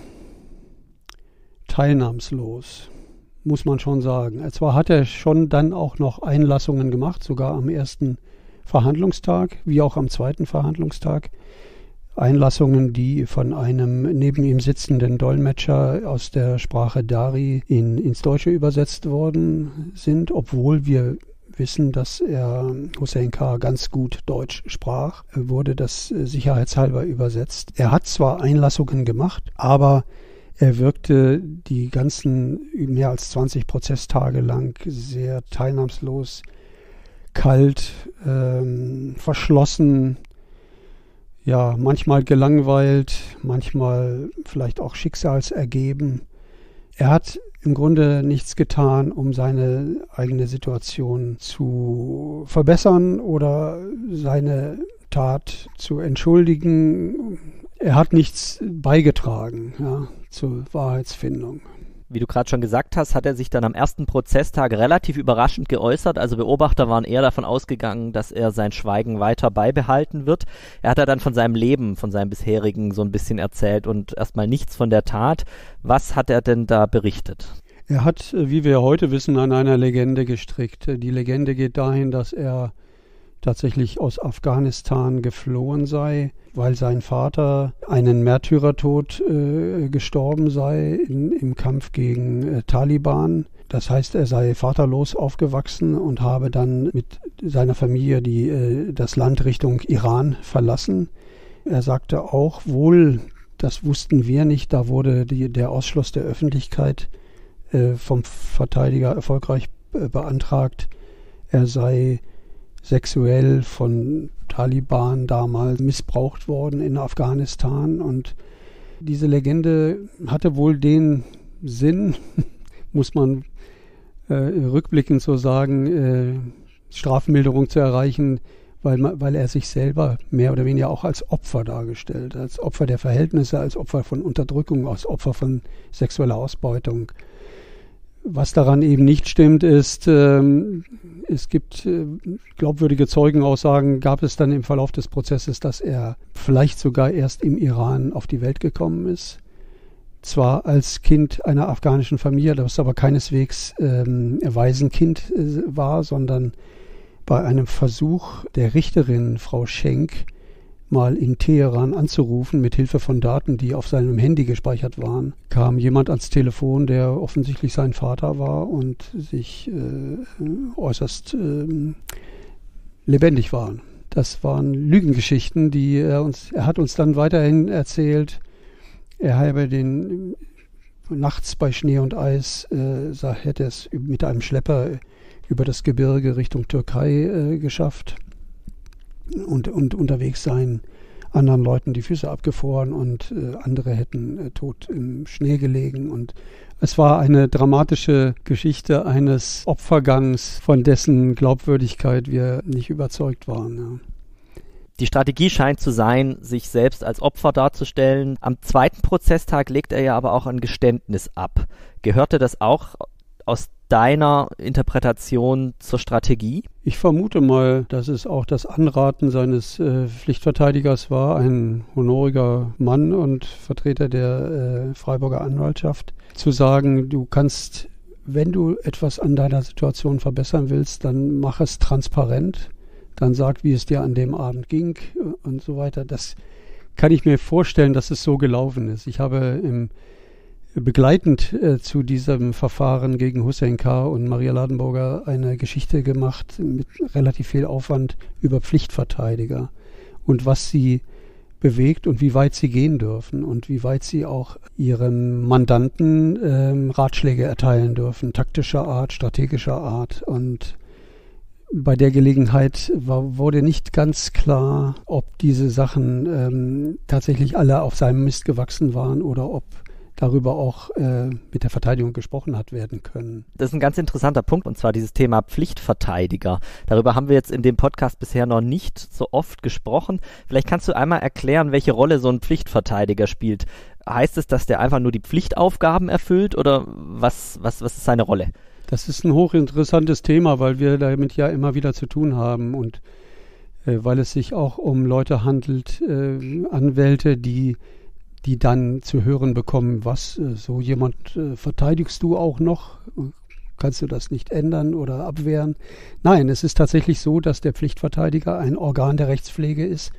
teilnahmslos, muss man schon sagen. Zwar hat er schon dann auch noch Einlassungen gemacht, sogar am ersten Verhandlungstag, wie auch am zweiten Verhandlungstag. Einlassungen, die von einem neben ihm sitzenden Dolmetscher aus der Sprache Dari ins Deutsche übersetzt worden sind, obwohl wir wissen, dass Hussein K. ganz gut Deutsch sprach, wurde das sicherheitshalber übersetzt. Er hat zwar Einlassungen gemacht, aber er wirkte die ganzen mehr als 20 Prozesstage lang sehr teilnahmslos, kalt, verschlossen, ja, manchmal gelangweilt, manchmal vielleicht auch schicksalsergeben. Er hat im Grunde nichts getan, um seine eigene Situation zu verbessern oder seine Tat zu entschuldigen. Er hat nichts beigetragen, ja, zur Wahrheitsfindung. Wie du gerade schon gesagt hast, hat er sich dann am ersten Prozesstag relativ überraschend geäußert. Also Beobachter waren eher davon ausgegangen, dass er sein Schweigen weiter beibehalten wird. Er hat dann von seinem Leben, von seinem bisherigen so ein bisschen erzählt und erstmal nichts von der Tat. Was hat er denn da berichtet? Er hat, wie wir heute wissen, an einer Legende gestrickt. Die Legende geht dahin, dass er tatsächlich aus Afghanistan geflohen sei, weil sein Vater einen Märtyrertod gestorben sei im Kampf gegen Taliban. Das heißt, er sei vaterlos aufgewachsen und habe dann mit seiner Familie das Land Richtung Iran verlassen. Er sagte auch, wohl, das wussten wir nicht, da wurde der Ausschluss der Öffentlichkeit vom Verteidiger erfolgreich beantragt. Er sei sexuell von Taliban damals missbraucht worden in Afghanistan. Und diese Legende hatte wohl den Sinn, muss man rückblickend so sagen, Strafmilderung zu erreichen, weil er sich selber mehr oder weniger auch als Opfer dargestellt, als Opfer der Verhältnisse, als Opfer von Unterdrückung, als Opfer von sexueller Ausbeutung. Was daran eben nicht stimmt, ist, es gibt glaubwürdige Zeugenaussagen, gab es dann im Verlauf des Prozesses, dass er vielleicht sogar erst im Iran auf die Welt gekommen ist. Zwar als Kind einer afghanischen Familie, das aber keineswegs Waisenkind war, sondern bei einem Versuch der Richterin, Frau Schenk, mal in Teheran anzurufen, mit Hilfe von Daten, die auf seinem Handy gespeichert waren, kam jemand ans Telefon, der offensichtlich sein Vater war und sich äußerst lebendig war. Das waren Lügengeschichten, die er hat uns dann weiterhin erzählt. Er habe nachts bei Schnee und Eis, hätte es mit einem Schlepper über das Gebirge Richtung Türkei geschafft. Und unterwegs seien anderen Leuten die Füße abgefroren und andere hätten tot im Schnee gelegen. Und es war eine dramatische Geschichte eines Opfergangs, von dessen Glaubwürdigkeit wir nicht überzeugt waren. Ja. Die Strategie scheint zu sein, sich selbst als Opfer darzustellen. Am zweiten Prozesstag legt er ja aber auch ein Geständnis ab. Gehörte das auch aus deiner Interpretation zur Strategie? Ich vermute mal, dass es auch das Anraten seines Pflichtverteidigers war, ein honoriger Mann und Vertreter der Freiburger Anwaltschaft, zu sagen, du kannst, wenn du etwas an deiner Situation verbessern willst, dann mach es transparent, dann sag, wie es dir an dem Abend ging und so weiter. Das kann ich mir vorstellen, dass es so gelaufen ist. Ich habe begleitend zu diesem Verfahren gegen Hussein K. und Maria Ladenburger eine Geschichte gemacht mit relativ viel Aufwand über Pflichtverteidiger und was sie bewegt und wie weit sie gehen dürfen und wie weit sie auch ihrem Mandanten Ratschläge erteilen dürfen, taktischer Art, strategischer Art. Und bei der Gelegenheit wurde nicht ganz klar, ob diese Sachen tatsächlich alle auf seinem Mist gewachsen waren oder ob darüber auch mit der Verteidigung gesprochen hat werden können. Das ist ein ganz interessanter Punkt, und zwar dieses Thema Pflichtverteidiger. Darüber haben wir jetzt in dem Podcast bisher noch nicht so oft gesprochen. Vielleicht kannst du einmal erklären, welche Rolle so ein Pflichtverteidiger spielt. Heißt es, dass der einfach nur die Pflichtaufgaben erfüllt oder was ist seine Rolle? Das ist ein hochinteressantes Thema, weil wir damit ja immer wieder zu tun haben und weil es sich auch um Leute handelt, Anwälte, die die dann zu hören bekommen, was, so jemand verteidigst du auch noch? Kannst du das nicht ändern oder abwehren? Nein, es ist tatsächlich so, dass der Pflichtverteidiger ein Organ der Rechtspflege ist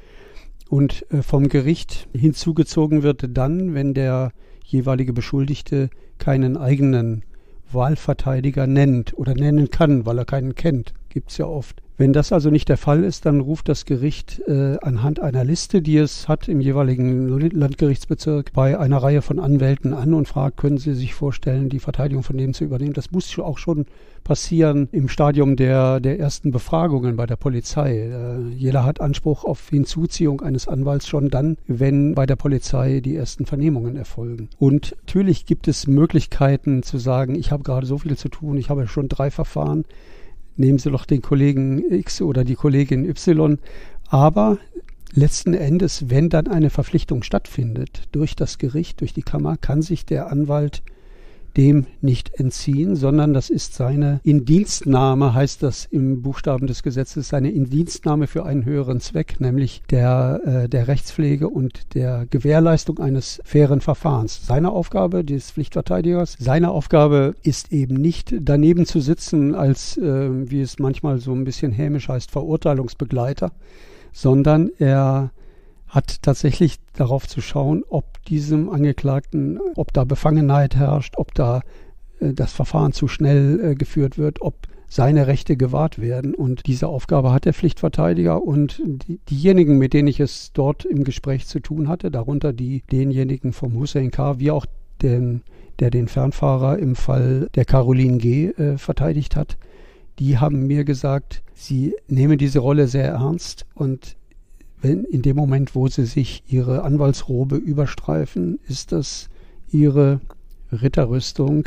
und vom Gericht hinzugezogen wird dann, wenn der jeweilige Beschuldigte keinen eigenen Wahlverteidiger nennt oder nennen kann, weil er keinen kennt. Gibt es ja oft. Wenn das also nicht der Fall ist, dann ruft das Gericht anhand einer Liste, die es hat im jeweiligen Landgerichtsbezirk, bei einer Reihe von Anwälten an und fragt, können Sie sich vorstellen, die Verteidigung von dem zu übernehmen? Das muss auch schon passieren im Stadium der ersten Befragungen bei der Polizei. Jeder hat Anspruch auf Hinzuziehung eines Anwalts schon dann, wenn bei der Polizei die ersten Vernehmungen erfolgen. Und natürlich gibt es Möglichkeiten zu sagen, ich habe gerade so viel zu tun, ich habe schon 3 Verfahren, nehmen Sie doch den Kollegen X oder die Kollegin Y. Aber letzten Endes, wenn dann eine Verpflichtung stattfindet durch das Gericht, durch die Kammer, kann sich der Anwalt dem nicht entziehen, sondern das ist seine Indienstnahme, heißt das im Buchstaben des Gesetzes, seine Indienstnahme für einen höheren Zweck, nämlich der Rechtspflege und der Gewährleistung eines fairen Verfahrens. Seine Aufgabe des Pflichtverteidigers, seine Aufgabe ist eben nicht daneben zu sitzen als, wie es manchmal so ein bisschen hämisch heißt, Verurteilungsbegleiter, sondern er hat tatsächlich darauf zu schauen, ob diesem Angeklagten, ob da Befangenheit herrscht, ob da das Verfahren zu schnell geführt wird, ob seine Rechte gewahrt werden. Und diese Aufgabe hat der Pflichtverteidiger und diejenigen, mit denen ich es dort im Gespräch zu tun hatte, darunter denjenigen vom Hussein K., wie auch der den Fernfahrer im Fall der Caroline G. Verteidigt hat, die haben mir gesagt, sie nehmen diese Rolle sehr ernst und in dem Moment, wo sie sich ihre Anwaltsrobe überstreifen, ist das ihre Ritterrüstung,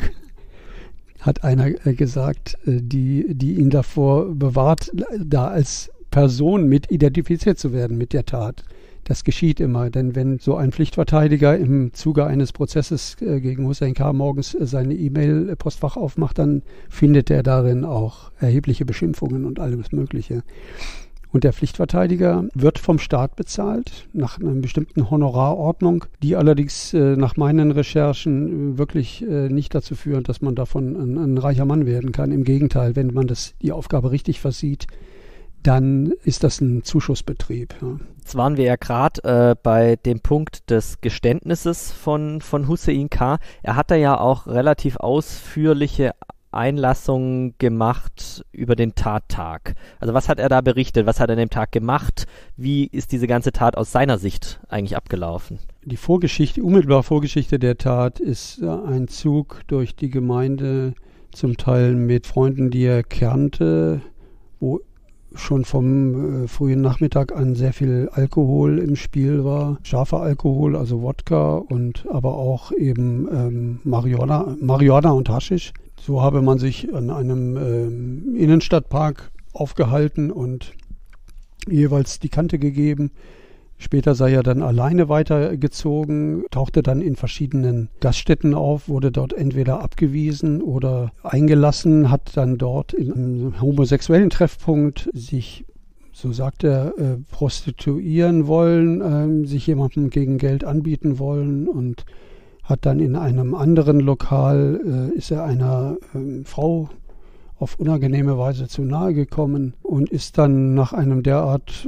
hat einer gesagt, die ihn davor bewahrt, da als Person mit identifiziert zu werden mit der Tat. Das geschieht immer, denn wenn so ein Pflichtverteidiger im Zuge eines Prozesses gegen Hussein K. morgens seine E-Mail-Postfach aufmacht, dann findet er darin auch erhebliche Beschimpfungen und alles Mögliche. Und der Pflichtverteidiger wird vom Staat bezahlt, nach einer bestimmten Honorarordnung, die allerdings nach meinen Recherchen wirklich nicht dazu führen, dass man davon ein reicher Mann werden kann. Im Gegenteil, wenn man die Aufgabe richtig versieht, dann ist das ein Zuschussbetrieb. Ja. Jetzt waren wir ja gerade bei dem Punkt des Geständnisses von Hussein K. Er hat da ja auch relativ ausführliche Einlassung gemacht über den Tattag. Also was hat er da berichtet? Was hat er an dem Tag gemacht? Wie ist diese ganze Tat aus seiner Sicht eigentlich abgelaufen? Die unmittelbare Vorgeschichte der Tat ist ein Zug durch die Gemeinde, zum Teil mit Freunden, die er kannte, wo schon vom frühen Nachmittag an sehr viel Alkohol im Spiel war. Scharfer Alkohol, also Wodka und aber auch eben Marihuana und Haschisch. So habe man sich an einem Innenstadtpark aufgehalten und jeweils die Kante gegeben. Später sei er dann alleine weitergezogen, tauchte dann in verschiedenen Gaststätten auf, wurde dort entweder abgewiesen oder eingelassen, hat dann dort in einem homosexuellen Treffpunkt sich, so sagt er, prostituieren wollen, sich jemandem gegen Geld anbieten wollen und hat dann in einem anderen Lokal, ist er einer Frau auf unangenehme Weise zu nahe gekommen und ist dann nach einem derart,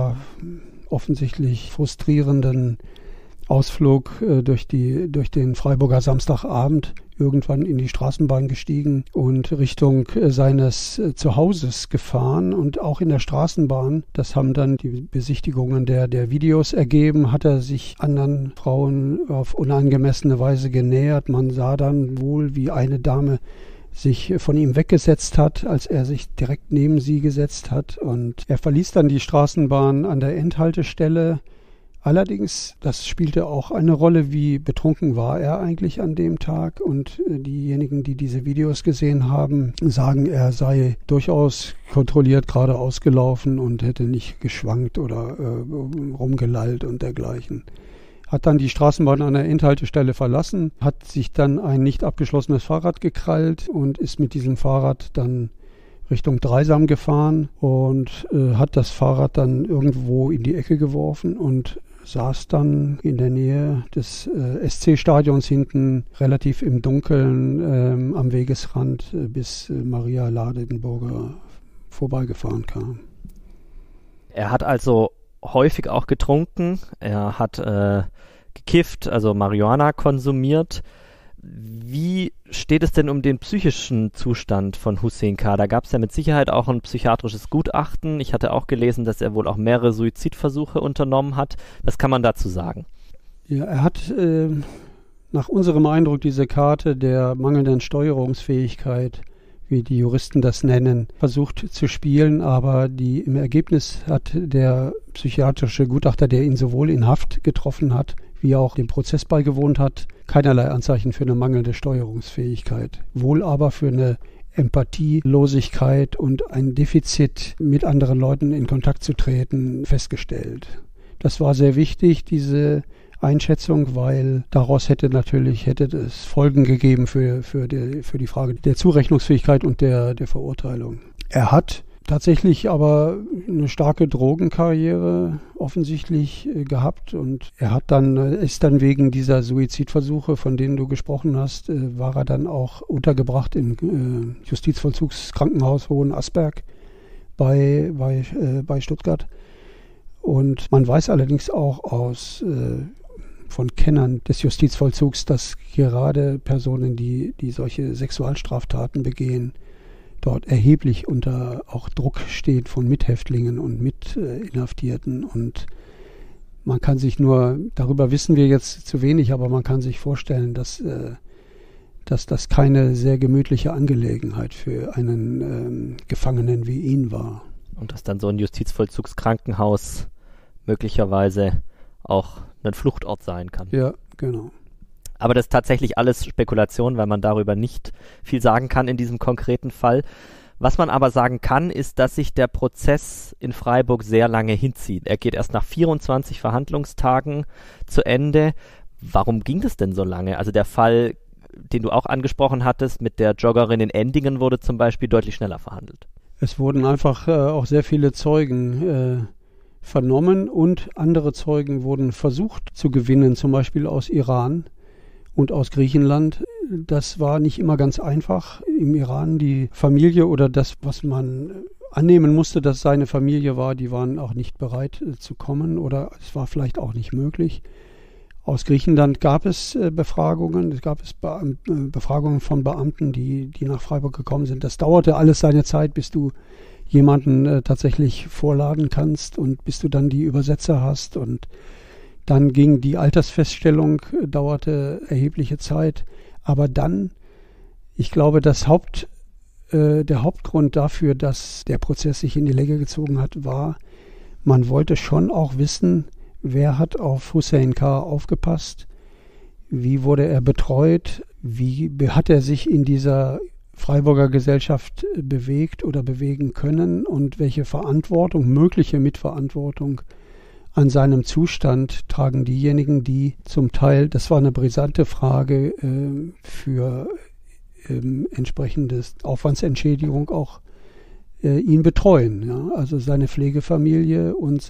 offensichtlich frustrierenden Ausflug durch den Freiburger Samstagabend irgendwann in die Straßenbahn gestiegen und Richtung seines Zuhauses gefahren. Und auch in der Straßenbahn, das haben dann die Besichtigungen der Videos ergeben, hat er sich anderen Frauen auf unangemessene Weise genähert. Man sah dann wohl, wie eine Dame sich von ihm weggesetzt hat, als er sich direkt neben sie gesetzt hat. Und er verließ dann die Straßenbahn an der Endhaltestelle. Allerdings, das spielte auch eine Rolle, wie betrunken war er eigentlich an dem Tag. Und diejenigen, die diese Videos gesehen haben, sagen, er sei durchaus kontrolliert geradeaus gelaufen und hätte nicht geschwankt oder rumgelallt und dergleichen. Hat dann die Straßenbahn an der Endhaltestelle verlassen, hat sich dann ein nicht abgeschlossenes Fahrrad gekrallt und ist mit diesem Fahrrad dann Richtung Dreisam gefahren und hat das Fahrrad dann irgendwo in die Ecke geworfen und saß dann in der Nähe des SC-Stadions hinten relativ im Dunkeln am Wegesrand, bis Maria Ladenburger vorbeigefahren kam. Er hat also häufig auch getrunken, er hat gekifft, also Marihuana konsumiert. Wie steht es denn um den psychischen Zustand von Hussein K.? Da gab es ja mit Sicherheit auch ein psychiatrisches Gutachten. Ich hatte auch gelesen, dass er wohl auch mehrere Suizidversuche unternommen hat. Was kann man dazu sagen? Ja, er hat nach unserem Eindruck diese Karte der mangelnden Steuerungsfähigkeit, wie die Juristen das nennen, versucht zu spielen, aber im Ergebnis hat der psychiatrische Gutachter, der ihn sowohl in Haft getroffen hat, wie auch dem Prozess beigewohnt hat, keinerlei Anzeichen für eine mangelnde Steuerungsfähigkeit, wohl aber für eine Empathielosigkeit und ein Defizit, mit anderen Leuten in Kontakt zu treten, festgestellt. Das war sehr wichtig, diese Einschätzung, weil daraus hätte es Folgen gegeben für die Frage der Zurechnungsfähigkeit und der Verurteilung. Er hat tatsächlich aber eine starke Drogenkarriere offensichtlich gehabt und ist dann wegen dieser Suizidversuche, von denen du gesprochen hast, war er dann auch untergebracht im Justizvollzugskrankenhaus Hohenasperg bei Stuttgart. Und man weiß allerdings auch von Kennern des Justizvollzugs, dass gerade Personen, die solche Sexualstraftaten begehen, dort erheblich unter auch Druck steht von Mithäftlingen und Mitinhaftierten. Und man kann sich darüber wissen wir jetzt zu wenig, aber man kann sich vorstellen, dass das keine sehr gemütliche Angelegenheit für einen Gefangenen wie ihn war. Und dass dann so ein Justizvollzugskrankenhaus möglicherweise auch ein Fluchtort sein kann. Ja, genau. Aber das ist tatsächlich alles Spekulation, weil man darüber nicht viel sagen kann in diesem konkreten Fall. Was man aber sagen kann, ist, dass sich der Prozess in Freiburg sehr lange hinzieht. Er geht erst nach 24 Verhandlungstagen zu Ende. Warum ging das denn so lange? Also der Fall, den du auch angesprochen hattest, mit der Joggerin in Endingen wurde zum Beispiel deutlich schneller verhandelt. Es wurden einfach auch sehr viele Zeugen vernommen und andere Zeugen wurden versucht zu gewinnen, zum Beispiel aus Iran und aus Griechenland. Das war nicht immer ganz einfach. Im Iran die Familie oder das, was man annehmen musste, dass seine Familie war, die waren auch nicht bereit zu kommen oder es war vielleicht auch nicht möglich. Aus Griechenland gab es Befragungen, Befragungen von Beamten, die nach Freiburg gekommen sind. Das dauerte alles seine Zeit, bis du jemanden tatsächlich vorladen kannst und bis du dann die Übersetzer hast. Und dann ging die Altersfeststellung, dauerte erhebliche Zeit. Aber dann, ich glaube, der Hauptgrund dafür, dass der Prozess sich in die Länge gezogen hat, war, man wollte schon auch wissen, wer hat auf Hussein K. aufgepasst, wie wurde er betreut, wie hat er sich in dieser Freiburger Gesellschaft bewegt oder bewegen können und welche mögliche Mitverantwortung an seinem Zustand tragen diejenigen, die zum Teil, das war eine brisante Frage, für entsprechendes Aufwandsentschädigung auch ihn betreuen. Ja? Also seine Pflegefamilie und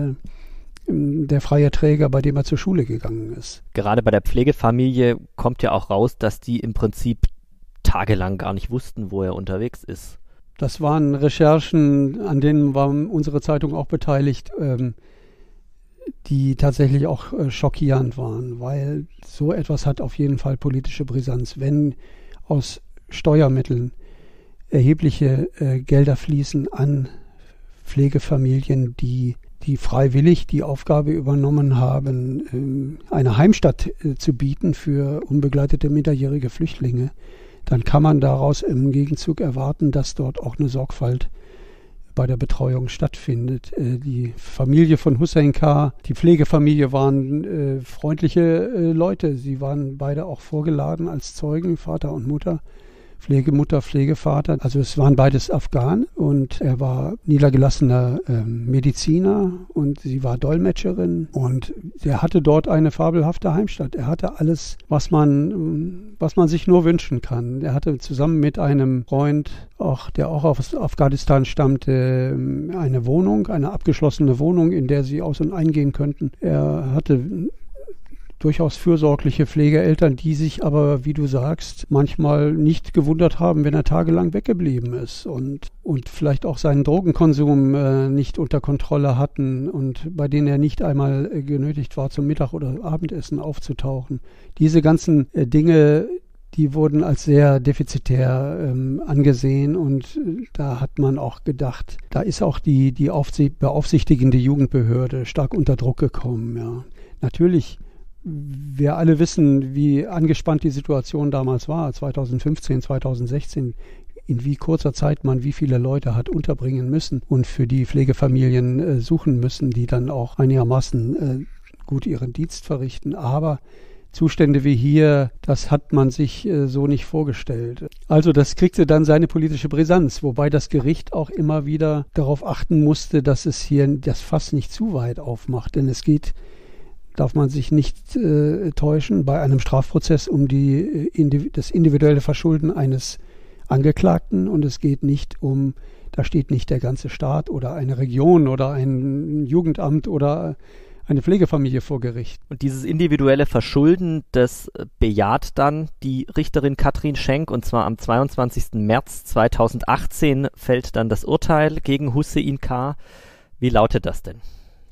der freie Träger, bei dem er zur Schule gegangen ist. Gerade bei der Pflegefamilie kommt ja auch raus, dass die im Prinzip tagelang gar nicht wussten, wo er unterwegs ist. Das waren Recherchen, an denen war unsere Zeitung auch beteiligt, die tatsächlich auch schockierend waren, weil so etwas hat auf jeden Fall politische Brisanz. Wenn aus Steuermitteln erhebliche Gelder fließen an Pflegefamilien, die freiwillig die Aufgabe übernommen haben, eine Heimstatt zu bieten für unbegleitete minderjährige Flüchtlinge, dann kann man daraus im Gegenzug erwarten, dass dort auch eine Sorgfalt bei der Betreuung stattfindet. Die Familie von Hussein K., die Pflegefamilie waren freundliche Leute. Sie waren beide auch vorgeladen als Zeugen, Vater und Mutter, Pflegemutter, Pflegevater. Also es waren beides Afghanen und er war niedergelassener Mediziner und sie war Dolmetscherin und er hatte dort eine fabelhafte Heimstatt. Er hatte alles, was man sich nur wünschen kann. Er hatte zusammen mit einem Freund, der auch aus Afghanistan stammte, eine Wohnung, eine abgeschlossene Wohnung, in der sie aus- und eingehen könnten. Er hatte durchaus fürsorgliche Pflegeeltern, die sich aber, wie du sagst, manchmal nicht gewundert haben, wenn er tagelang weggeblieben ist und vielleicht auch seinen Drogenkonsum nicht unter Kontrolle hatten und bei denen er nicht einmal genötigt war, zum Mittag- oder Abendessen aufzutauchen. Diese ganzen Dinge, die wurden als sehr defizitär angesehen und da hat man auch gedacht, da ist auch die beaufsichtigende Jugendbehörde stark unter Druck gekommen. Ja. Natürlich, wir alle wissen, wie angespannt die Situation damals war, 2015, 2016, in wie kurzer Zeit man wie viele Leute hat unterbringen müssen und für die Pflegefamilien suchen müssen, die dann auch einigermaßen gut ihren Dienst verrichten. Aber Zustände wie hier, das hat man sich so nicht vorgestellt. Also das kriegte dann seine politische Brisanz, wobei das Gericht auch immer wieder darauf achten musste, dass es hier das Fass nicht zu weit aufmacht, denn es geht, darf man sich nicht täuschen, bei einem Strafprozess um das individuelle Verschulden eines Angeklagten und es geht nicht da steht nicht der ganze Staat oder eine Region oder ein Jugendamt oder eine Pflegefamilie vor Gericht. Und dieses individuelle Verschulden, das bejaht dann die Richterin Katrin Schenk und zwar am 22. März 2018 fällt dann das Urteil gegen Hussein K. Wie lautet das denn?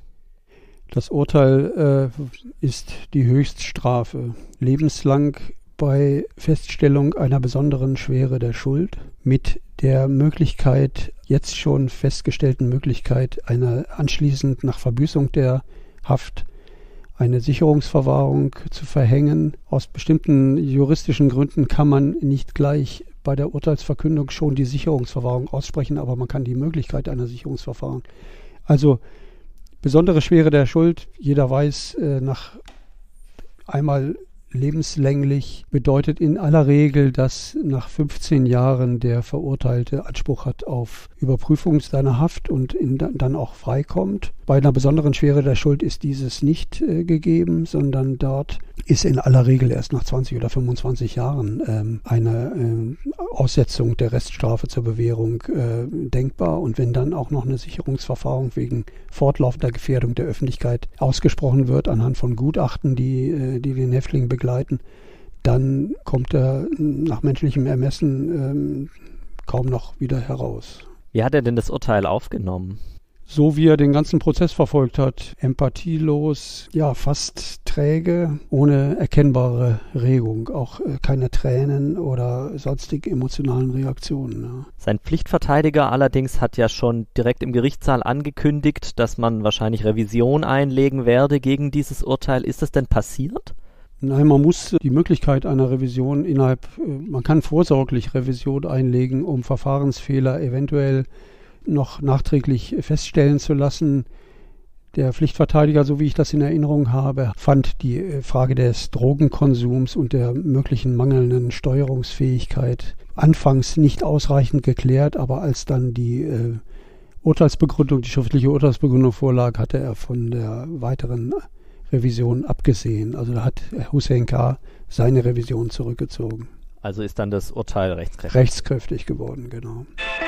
Das Urteil ist die Höchststrafe. Lebenslang bei Feststellung einer besonderen Schwere der Schuld mit der Möglichkeit, jetzt schon festgestellten Möglichkeit, anschließend nach Verbüßung der Haft eine Sicherungsverwahrung zu verhängen. Aus bestimmten juristischen Gründen kann man nicht gleich bei der Urteilsverkündung schon die Sicherungsverwahrung aussprechen, aber man kann die Möglichkeit einer Sicherungsverwahrung. Also besondere Schwere der Schuld, jeder weiß, nach einmal lebenslänglich bedeutet in aller Regel, dass nach 15 Jahren der Verurteilte Anspruch hat auf Überprüfung seiner Haft und dann auch freikommt. Bei einer besonderen Schwere der Schuld ist dieses nicht gegeben, sondern dort ist in aller Regel erst nach 20 oder 25 Jahren eine Aussetzung der Reststrafe zur Bewährung denkbar. Und wenn dann auch noch eine Sicherungsverfahrung wegen fortlaufender Gefährdung der Öffentlichkeit ausgesprochen wird, anhand von Gutachten, die den Häftling begleiten, dann kommt er nach menschlichem Ermessen kaum noch wieder heraus. Wie hat er denn das Urteil aufgenommen? So wie er den ganzen Prozess verfolgt hat, empathielos, ja fast träge, ohne erkennbare Regung, auch keine Tränen oder sonstige emotionalen Reaktionen. Ja. Sein Pflichtverteidiger allerdings hat ja schon direkt im Gerichtssaal angekündigt, dass man wahrscheinlich Revision einlegen werde gegen dieses Urteil. Ist das denn passiert? Nein, man muss die Möglichkeit einer Revision man kann vorsorglich Revision einlegen, um Verfahrensfehler eventuell noch nachträglich feststellen zu lassen. Der Pflichtverteidiger, so wie ich das in Erinnerung habe, fand die Frage des Drogenkonsums und der möglichen mangelnden Steuerungsfähigkeit anfangs nicht ausreichend geklärt, aber als dann die schriftliche Urteilsbegründung vorlag, hatte er von der weiteren Revision abgesehen. Also da hat Hussein K. seine Revision zurückgezogen. Also ist dann das Urteil rechtskräftig? Rechtskräftig geworden, genau.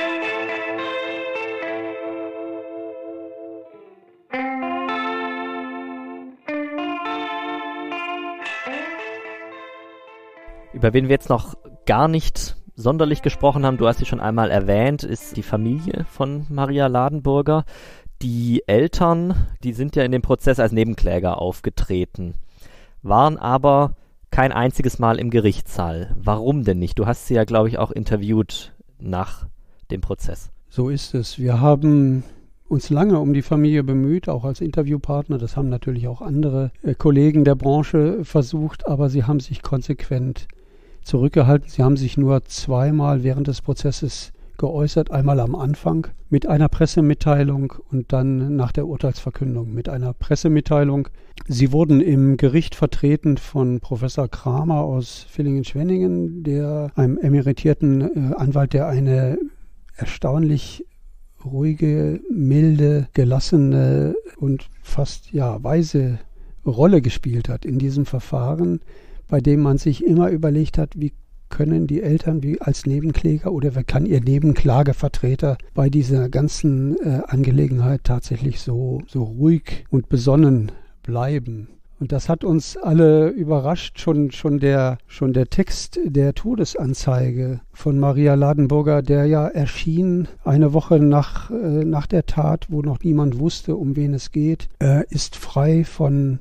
Über wen wir jetzt noch gar nicht sonderlich gesprochen haben, du hast sie schon einmal erwähnt, ist die Familie von Maria Ladenburger. Die Eltern, die sind ja in dem Prozess als Nebenkläger aufgetreten, waren aber kein einziges Mal im Gerichtssaal. Warum denn nicht? Du hast sie ja, glaube ich, auch interviewt nach dem Prozess. So ist es. Wir haben uns lange um die Familie bemüht, auch als Interviewpartner. Das haben natürlich auch andere Kollegen der Branche versucht, aber sie haben sich konsequent zurückgehalten. Sie haben sich nur zweimal während des Prozesses geäußert, einmal am Anfang mit einer Pressemitteilung und dann nach der Urteilsverkündung mit einer Pressemitteilung. Sie wurden im Gericht vertreten von Professor Kramer aus Villingen-Schwenningen, einem emeritierten Anwalt, der eine erstaunlich ruhige, milde, gelassene und fast weise Rolle gespielt hat in diesem Verfahren, bei dem man sich immer überlegt hat, wie können die Eltern wie als Nebenkläger oder wer kann ihr Nebenklagevertreter bei dieser ganzen Angelegenheit tatsächlich so ruhig und besonnen bleiben. Und das hat uns alle überrascht, schon der Text der Todesanzeige von Maria Ladenburger, der ja erschien eine Woche nach der Tat, wo noch niemand wusste, um wen es geht, ist frei von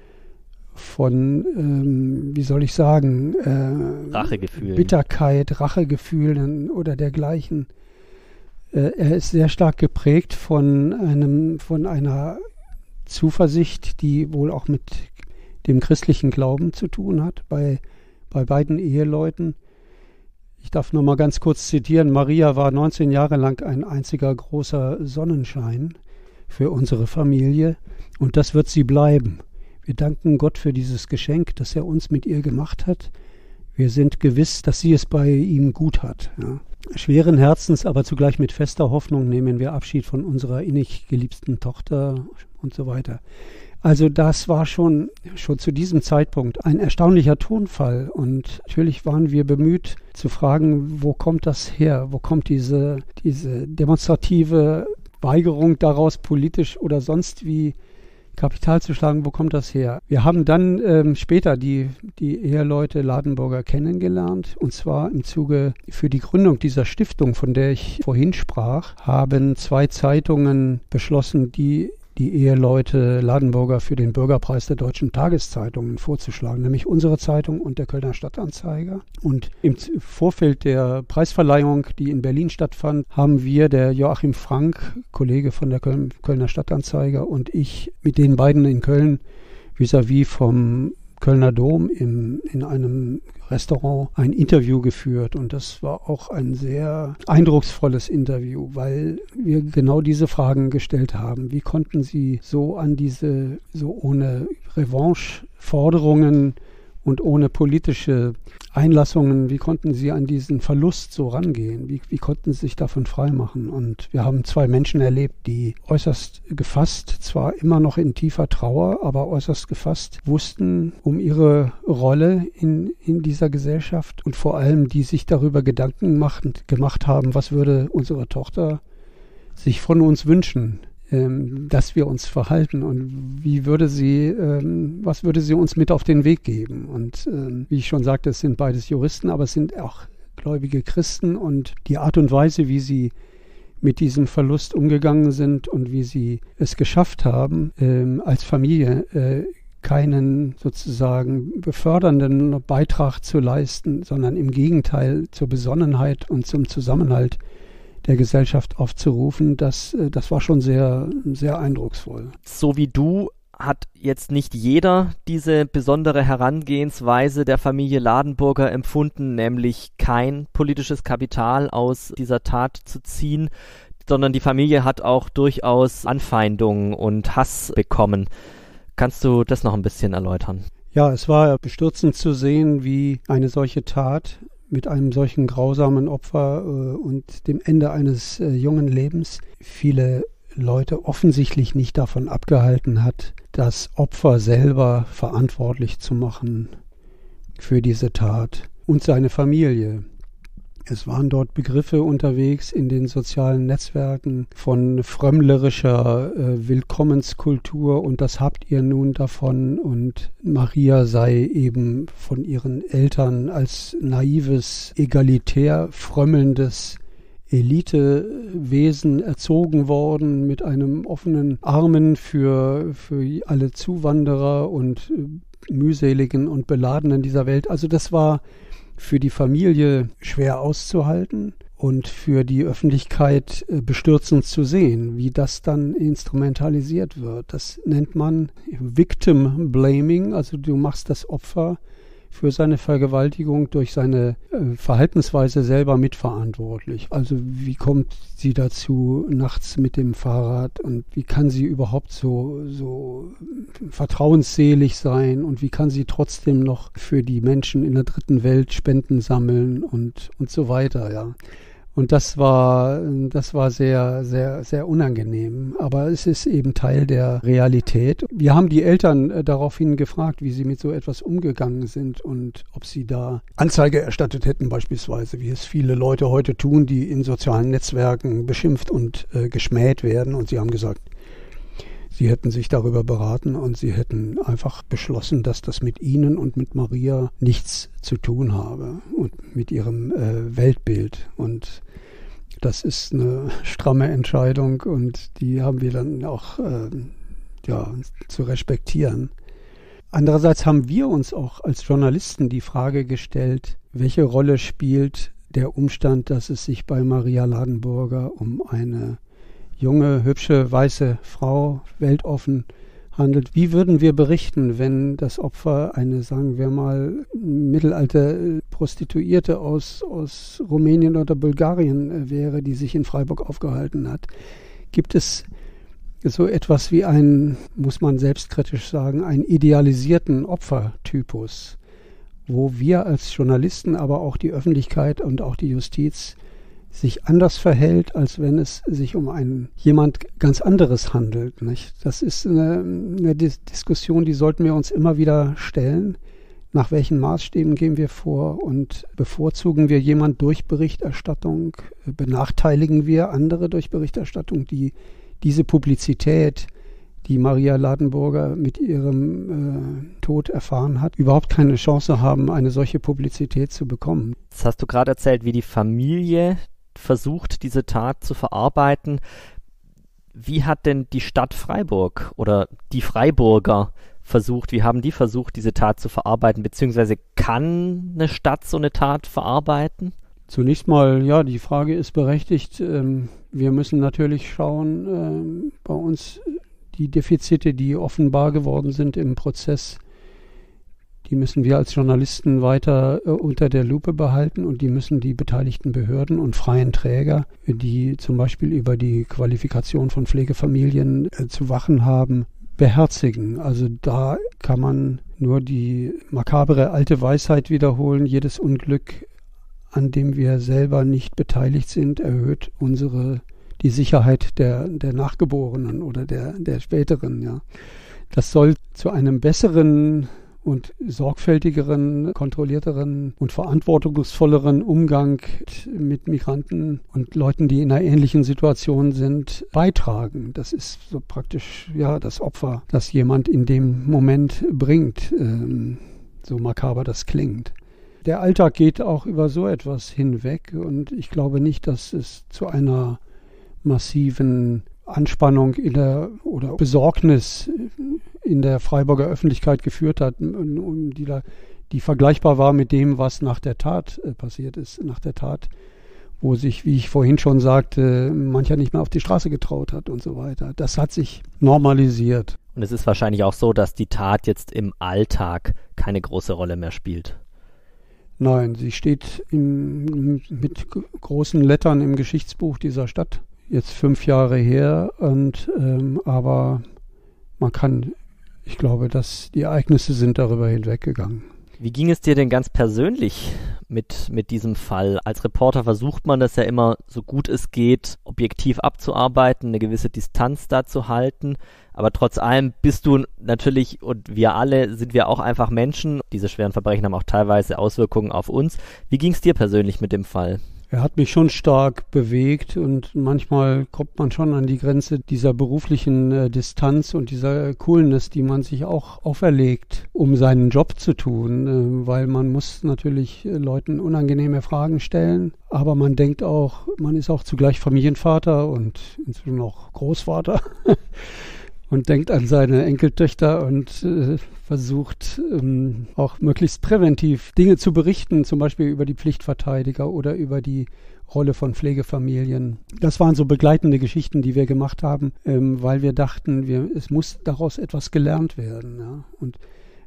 wie soll ich sagen, Rachegefühlen. Bitterkeit, Rachegefühlen oder dergleichen. Er ist sehr stark geprägt von einer Zuversicht, die wohl auch mit dem christlichen Glauben zu tun hat, bei beiden Eheleuten. Ich darf noch mal ganz kurz zitieren, Maria war 19 Jahre lang ein einziger großer Sonnenschein für unsere Familie und das wird sie bleiben. Wir danken Gott für dieses Geschenk, das er uns mit ihr gemacht hat. Wir sind gewiss, dass sie es bei ihm gut hat. Ja. Schweren Herzens, aber zugleich mit fester Hoffnung nehmen wir Abschied von unserer innig geliebten Tochter und so weiter. Also das war schon zu diesem Zeitpunkt ein erstaunlicher Tonfall. Und natürlich waren wir bemüht zu fragen, wo kommt das her? Wo kommt diese demonstrative Weigerung daraus, politisch oder sonst wie Kapital zu schlagen, wo kommt das her? Wir haben dann später die Eheleute Ladenburger kennengelernt, und zwar im Zuge für die Gründung dieser Stiftung, von der ich vorhin sprach, haben 2 Zeitungen beschlossen, die Eheleute Ladenburger für den Bürgerpreis der deutschen Tageszeitungen vorzuschlagen, nämlich unsere Zeitung und der Kölner Stadtanzeiger. Und im Vorfeld der Preisverleihung, die in Berlin stattfand, haben wir, der Joachim Frank, Kollege von der Kölner Stadtanzeiger, und ich mit den beiden in Köln vis-à-vis vom Kölner Dom in einem Restaurant ein Interview geführt, und das war auch ein sehr eindrucksvolles Interview, weil wir genau diese Fragen gestellt haben. Wie konnten Sie so ohne Revanche-Forderungen und ohne politische Einlassungen, wie konnten Sie an diesen Verlust so rangehen? Wie konnten Sie sich davon freimachen? Und wir haben 2 Menschen erlebt, die äußerst gefasst, zwar immer noch in tiefer Trauer, aber äußerst gefasst wussten um ihre Rolle in dieser Gesellschaft, und vor allem, die sich darüber Gedanken gemacht haben, was würde unsere Tochter sich von uns wünschen, dass wir uns verhalten, und was würde sie uns mit auf den Weg geben. Und wie ich schon sagte, es sind beides Juristen, aber es sind auch gläubige Christen, und die Art und Weise, wie sie mit diesem Verlust umgegangen sind und wie sie es geschafft haben, als Familie keinen sozusagen befördernden Beitrag zu leisten, sondern im Gegenteil zur Besonnenheit und zum Zusammenhalt der Gesellschaft aufzurufen, das war schon sehr, sehr eindrucksvoll. So wie du hat jetzt nicht jeder diese besondere Herangehensweise der Familie Ladenburger empfunden, nämlich kein politisches Kapital aus dieser Tat zu ziehen, sondern die Familie hat auch durchaus Anfeindungen und Hass bekommen. Kannst du das noch ein bisschen erläutern? Ja, es war bestürzend zu sehen, wie eine solche Tat mit einem solchen grausamen Opfer und dem Ende eines jungen Lebens viele Leute offensichtlich nicht davon abgehalten hat, das Opfer selber verantwortlich zu machen für diese Tat und seine Familie. Es waren dort Begriffe unterwegs in den sozialen Netzwerken von frömmlerischer Willkommenskultur, und das habt ihr nun davon, und Maria sei eben von ihren Eltern als naives, egalitär frömmelndes Elitewesen erzogen worden, mit einem offenen Armen für alle Zuwanderer und mühseligen und Beladenen dieser Welt. Also das war für die Familie schwer auszuhalten und für die Öffentlichkeit bestürzend zu sehen, wie das dann instrumentalisiert wird. Das nennt man Victim Blaming, also du machst das Opfer für seine Vergewaltigung durch seine Verhaltensweise selber mitverantwortlich. Also wie kommt sie dazu, nachts mit dem Fahrrad, und wie kann sie überhaupt so vertrauensselig sein und wie kann sie trotzdem noch für die Menschen in der dritten Welt Spenden sammeln und so weiter, ja. Und das war sehr, sehr, sehr unangenehm. Aber es ist eben Teil der Realität. Wir haben die Eltern daraufhin gefragt, wie sie mit so etwas umgegangen sind und ob sie da Anzeige erstattet hätten beispielsweise, wie es viele Leute heute tun, die in sozialen Netzwerken beschimpft und geschmäht werden. Und sie haben gesagt, sie hätten sich darüber beraten und sie hätten einfach beschlossen, dass das mit ihnen und mit Maria nichts zu tun habe und mit ihrem Weltbild. Und das ist eine stramme Entscheidung und die haben wir dann auch zu respektieren. Andererseits haben wir uns auch als Journalisten die Frage gestellt, welche Rolle spielt der Umstand, dass es sich bei Maria Ladenburger um eine junge, hübsche, weiße Frau, weltoffen handelt. Wie würden wir berichten, wenn das Opfer eine, sagen wir mal, mittelalte Prostituierte aus Rumänien oder Bulgarien wäre, die sich in Freiburg aufgehalten hat? Gibt es so etwas wie einen, muss man selbstkritisch sagen, einen idealisierten Opfertypus, wo wir als Journalisten, aber auch die Öffentlichkeit und auch die Justiz sich anders verhält, als wenn es sich um jemand ganz anderes handelt, nicht? Das ist eine Diskussion, die sollten wir uns immer wieder stellen. Nach welchen Maßstäben gehen wir vor und bevorzugen wir jemand durch Berichterstattung? Benachteiligen wir andere durch Berichterstattung, die diese Publizität, die Maria Ladenburger mit ihrem Tod erfahren hat, überhaupt keine Chance haben, eine solche Publizität zu bekommen? Jetzt hast du gerade erzählt, wie die Familie versucht, diese Tat zu verarbeiten. Wie hat denn die Stadt Freiburg oder die Freiburger wie haben die versucht, diese Tat zu verarbeiten, beziehungsweise kann eine Stadt so eine Tat verarbeiten? Zunächst mal, ja, die Frage ist berechtigt. Wir müssen natürlich schauen, bei uns die Defizite, die offenbar geworden sind im Prozess, die müssen wir als Journalisten weiter unter der Lupe behalten und die müssen die beteiligten Behörden und freien Träger, die zum Beispiel über die Qualifikation von Pflegefamilien zu wachen haben, beherzigen. Also da kann man nur die makabere alte Weisheit wiederholen: Jedes Unglück, an dem wir selber nicht beteiligt sind, erhöht die Sicherheit der Nachgeborenen oder der späteren. Ja. Das soll zu einem besseren und sorgfältigeren, kontrollierteren und verantwortungsvolleren Umgang mit Migranten und Leuten, die in einer ähnlichen Situation sind, beitragen. Das ist so praktisch das Opfer, das jemand in dem Moment bringt, so makaber das klingt. Der Alltag geht auch über so etwas hinweg und ich glaube nicht, dass es zu einer massiven Anspannung oder Besorgnis in der Freiburger Öffentlichkeit geführt hat, die vergleichbar war mit dem, was nach der Tat passiert ist. Nach der Tat, wo sich, wie ich vorhin schon sagte, mancher nicht mehr auf die Straße getraut hat und so weiter. Das hat sich normalisiert. Und es ist wahrscheinlich auch so, dass die Tat jetzt im Alltag keine große Rolle mehr spielt. Nein, sie steht mit großen Lettern im Geschichtsbuch dieser Stadt. Jetzt 5 Jahre her, aber ich glaube, dass die Ereignisse sind darüber hinweggegangen. Wie ging es dir denn ganz persönlich mit diesem Fall? Als Reporter versucht man das ja immer, so gut es geht, objektiv abzuarbeiten, eine gewisse Distanz da zu halten. Aber trotz allem bist du natürlich, und wir alle, sind wir auch einfach Menschen. Diese schweren Verbrechen haben auch teilweise Auswirkungen auf uns. Wie ging es dir persönlich mit dem Fall? Er hat mich schon stark bewegt und manchmal kommt man schon an die Grenze dieser beruflichen Distanz und dieser Coolness, die man sich auch auferlegt, um seinen Job zu tun, weil man muss natürlich Leuten unangenehme Fragen stellen, aber man denkt auch, man ist auch zugleich Familienvater und inzwischen auch Großvater und denkt an seine Enkeltöchter und versucht auch möglichst präventiv Dinge zu berichten, zum Beispiel über die Pflichtverteidiger oder über die Rolle von Pflegefamilien. Das waren so begleitende Geschichten, die wir gemacht haben, weil wir dachten, es muss daraus etwas gelernt werden. Ja. Und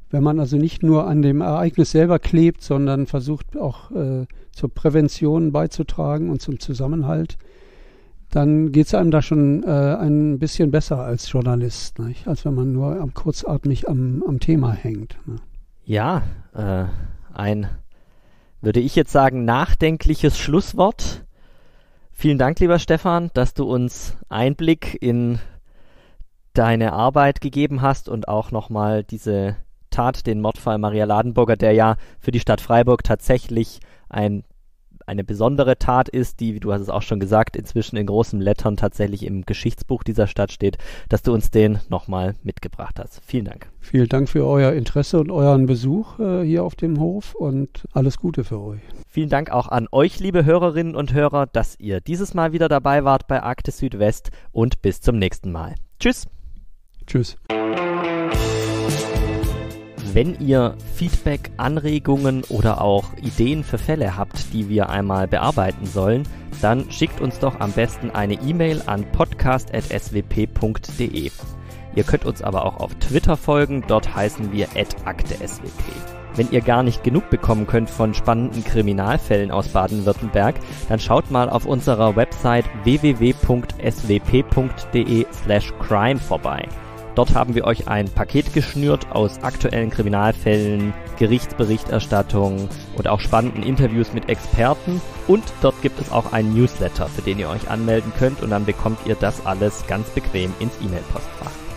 Wenn man also nicht nur an dem Ereignis selber klebt, sondern versucht auch zur Prävention beizutragen und zum Zusammenhalt, dann geht es einem da schon ein bisschen besser als Journalist, nicht? Als wenn man nur kurzatmig am Thema hängt. Ne? Ja, ein, würde ich jetzt sagen, nachdenkliches Schlusswort. Vielen Dank, lieber Stefan, dass du uns Einblick in deine Arbeit gegeben hast und auch nochmal diese Tat, den Mordfall Maria Ladenburger, der ja für die Stadt Freiburg tatsächlich eine besondere Tat ist, die, wie du hast es auch schon gesagt, inzwischen in großen Lettern tatsächlich im Geschichtsbuch dieser Stadt steht, dass du uns den nochmal mitgebracht hast. Vielen Dank. Vielen Dank für euer Interesse und euren Besuch hier auf dem Hof und alles Gute für euch. Vielen Dank auch an euch, liebe Hörerinnen und Hörer, dass ihr dieses Mal wieder dabei wart bei Akte Südwest und bis zum nächsten Mal. Tschüss. Tschüss. Wenn ihr Feedback, Anregungen oder auch Ideen für Fälle habt, die wir einmal bearbeiten sollen, dann schickt uns doch am besten eine E-Mail an podcast@swp.de. Ihr könnt uns aber auch auf Twitter folgen, dort heißen wir @akte_swp. Wenn ihr gar nicht genug bekommen könnt von spannenden Kriminalfällen aus Baden-Württemberg, dann schaut mal auf unserer Website www.swp.de/crime vorbei. Dort haben wir euch ein Paket geschnürt aus aktuellen Kriminalfällen, Gerichtsberichterstattung und auch spannenden Interviews mit Experten. Und dort gibt es auch einen Newsletter, für den ihr euch anmelden könnt und dann bekommt ihr das alles ganz bequem ins E-Mail-Postfach.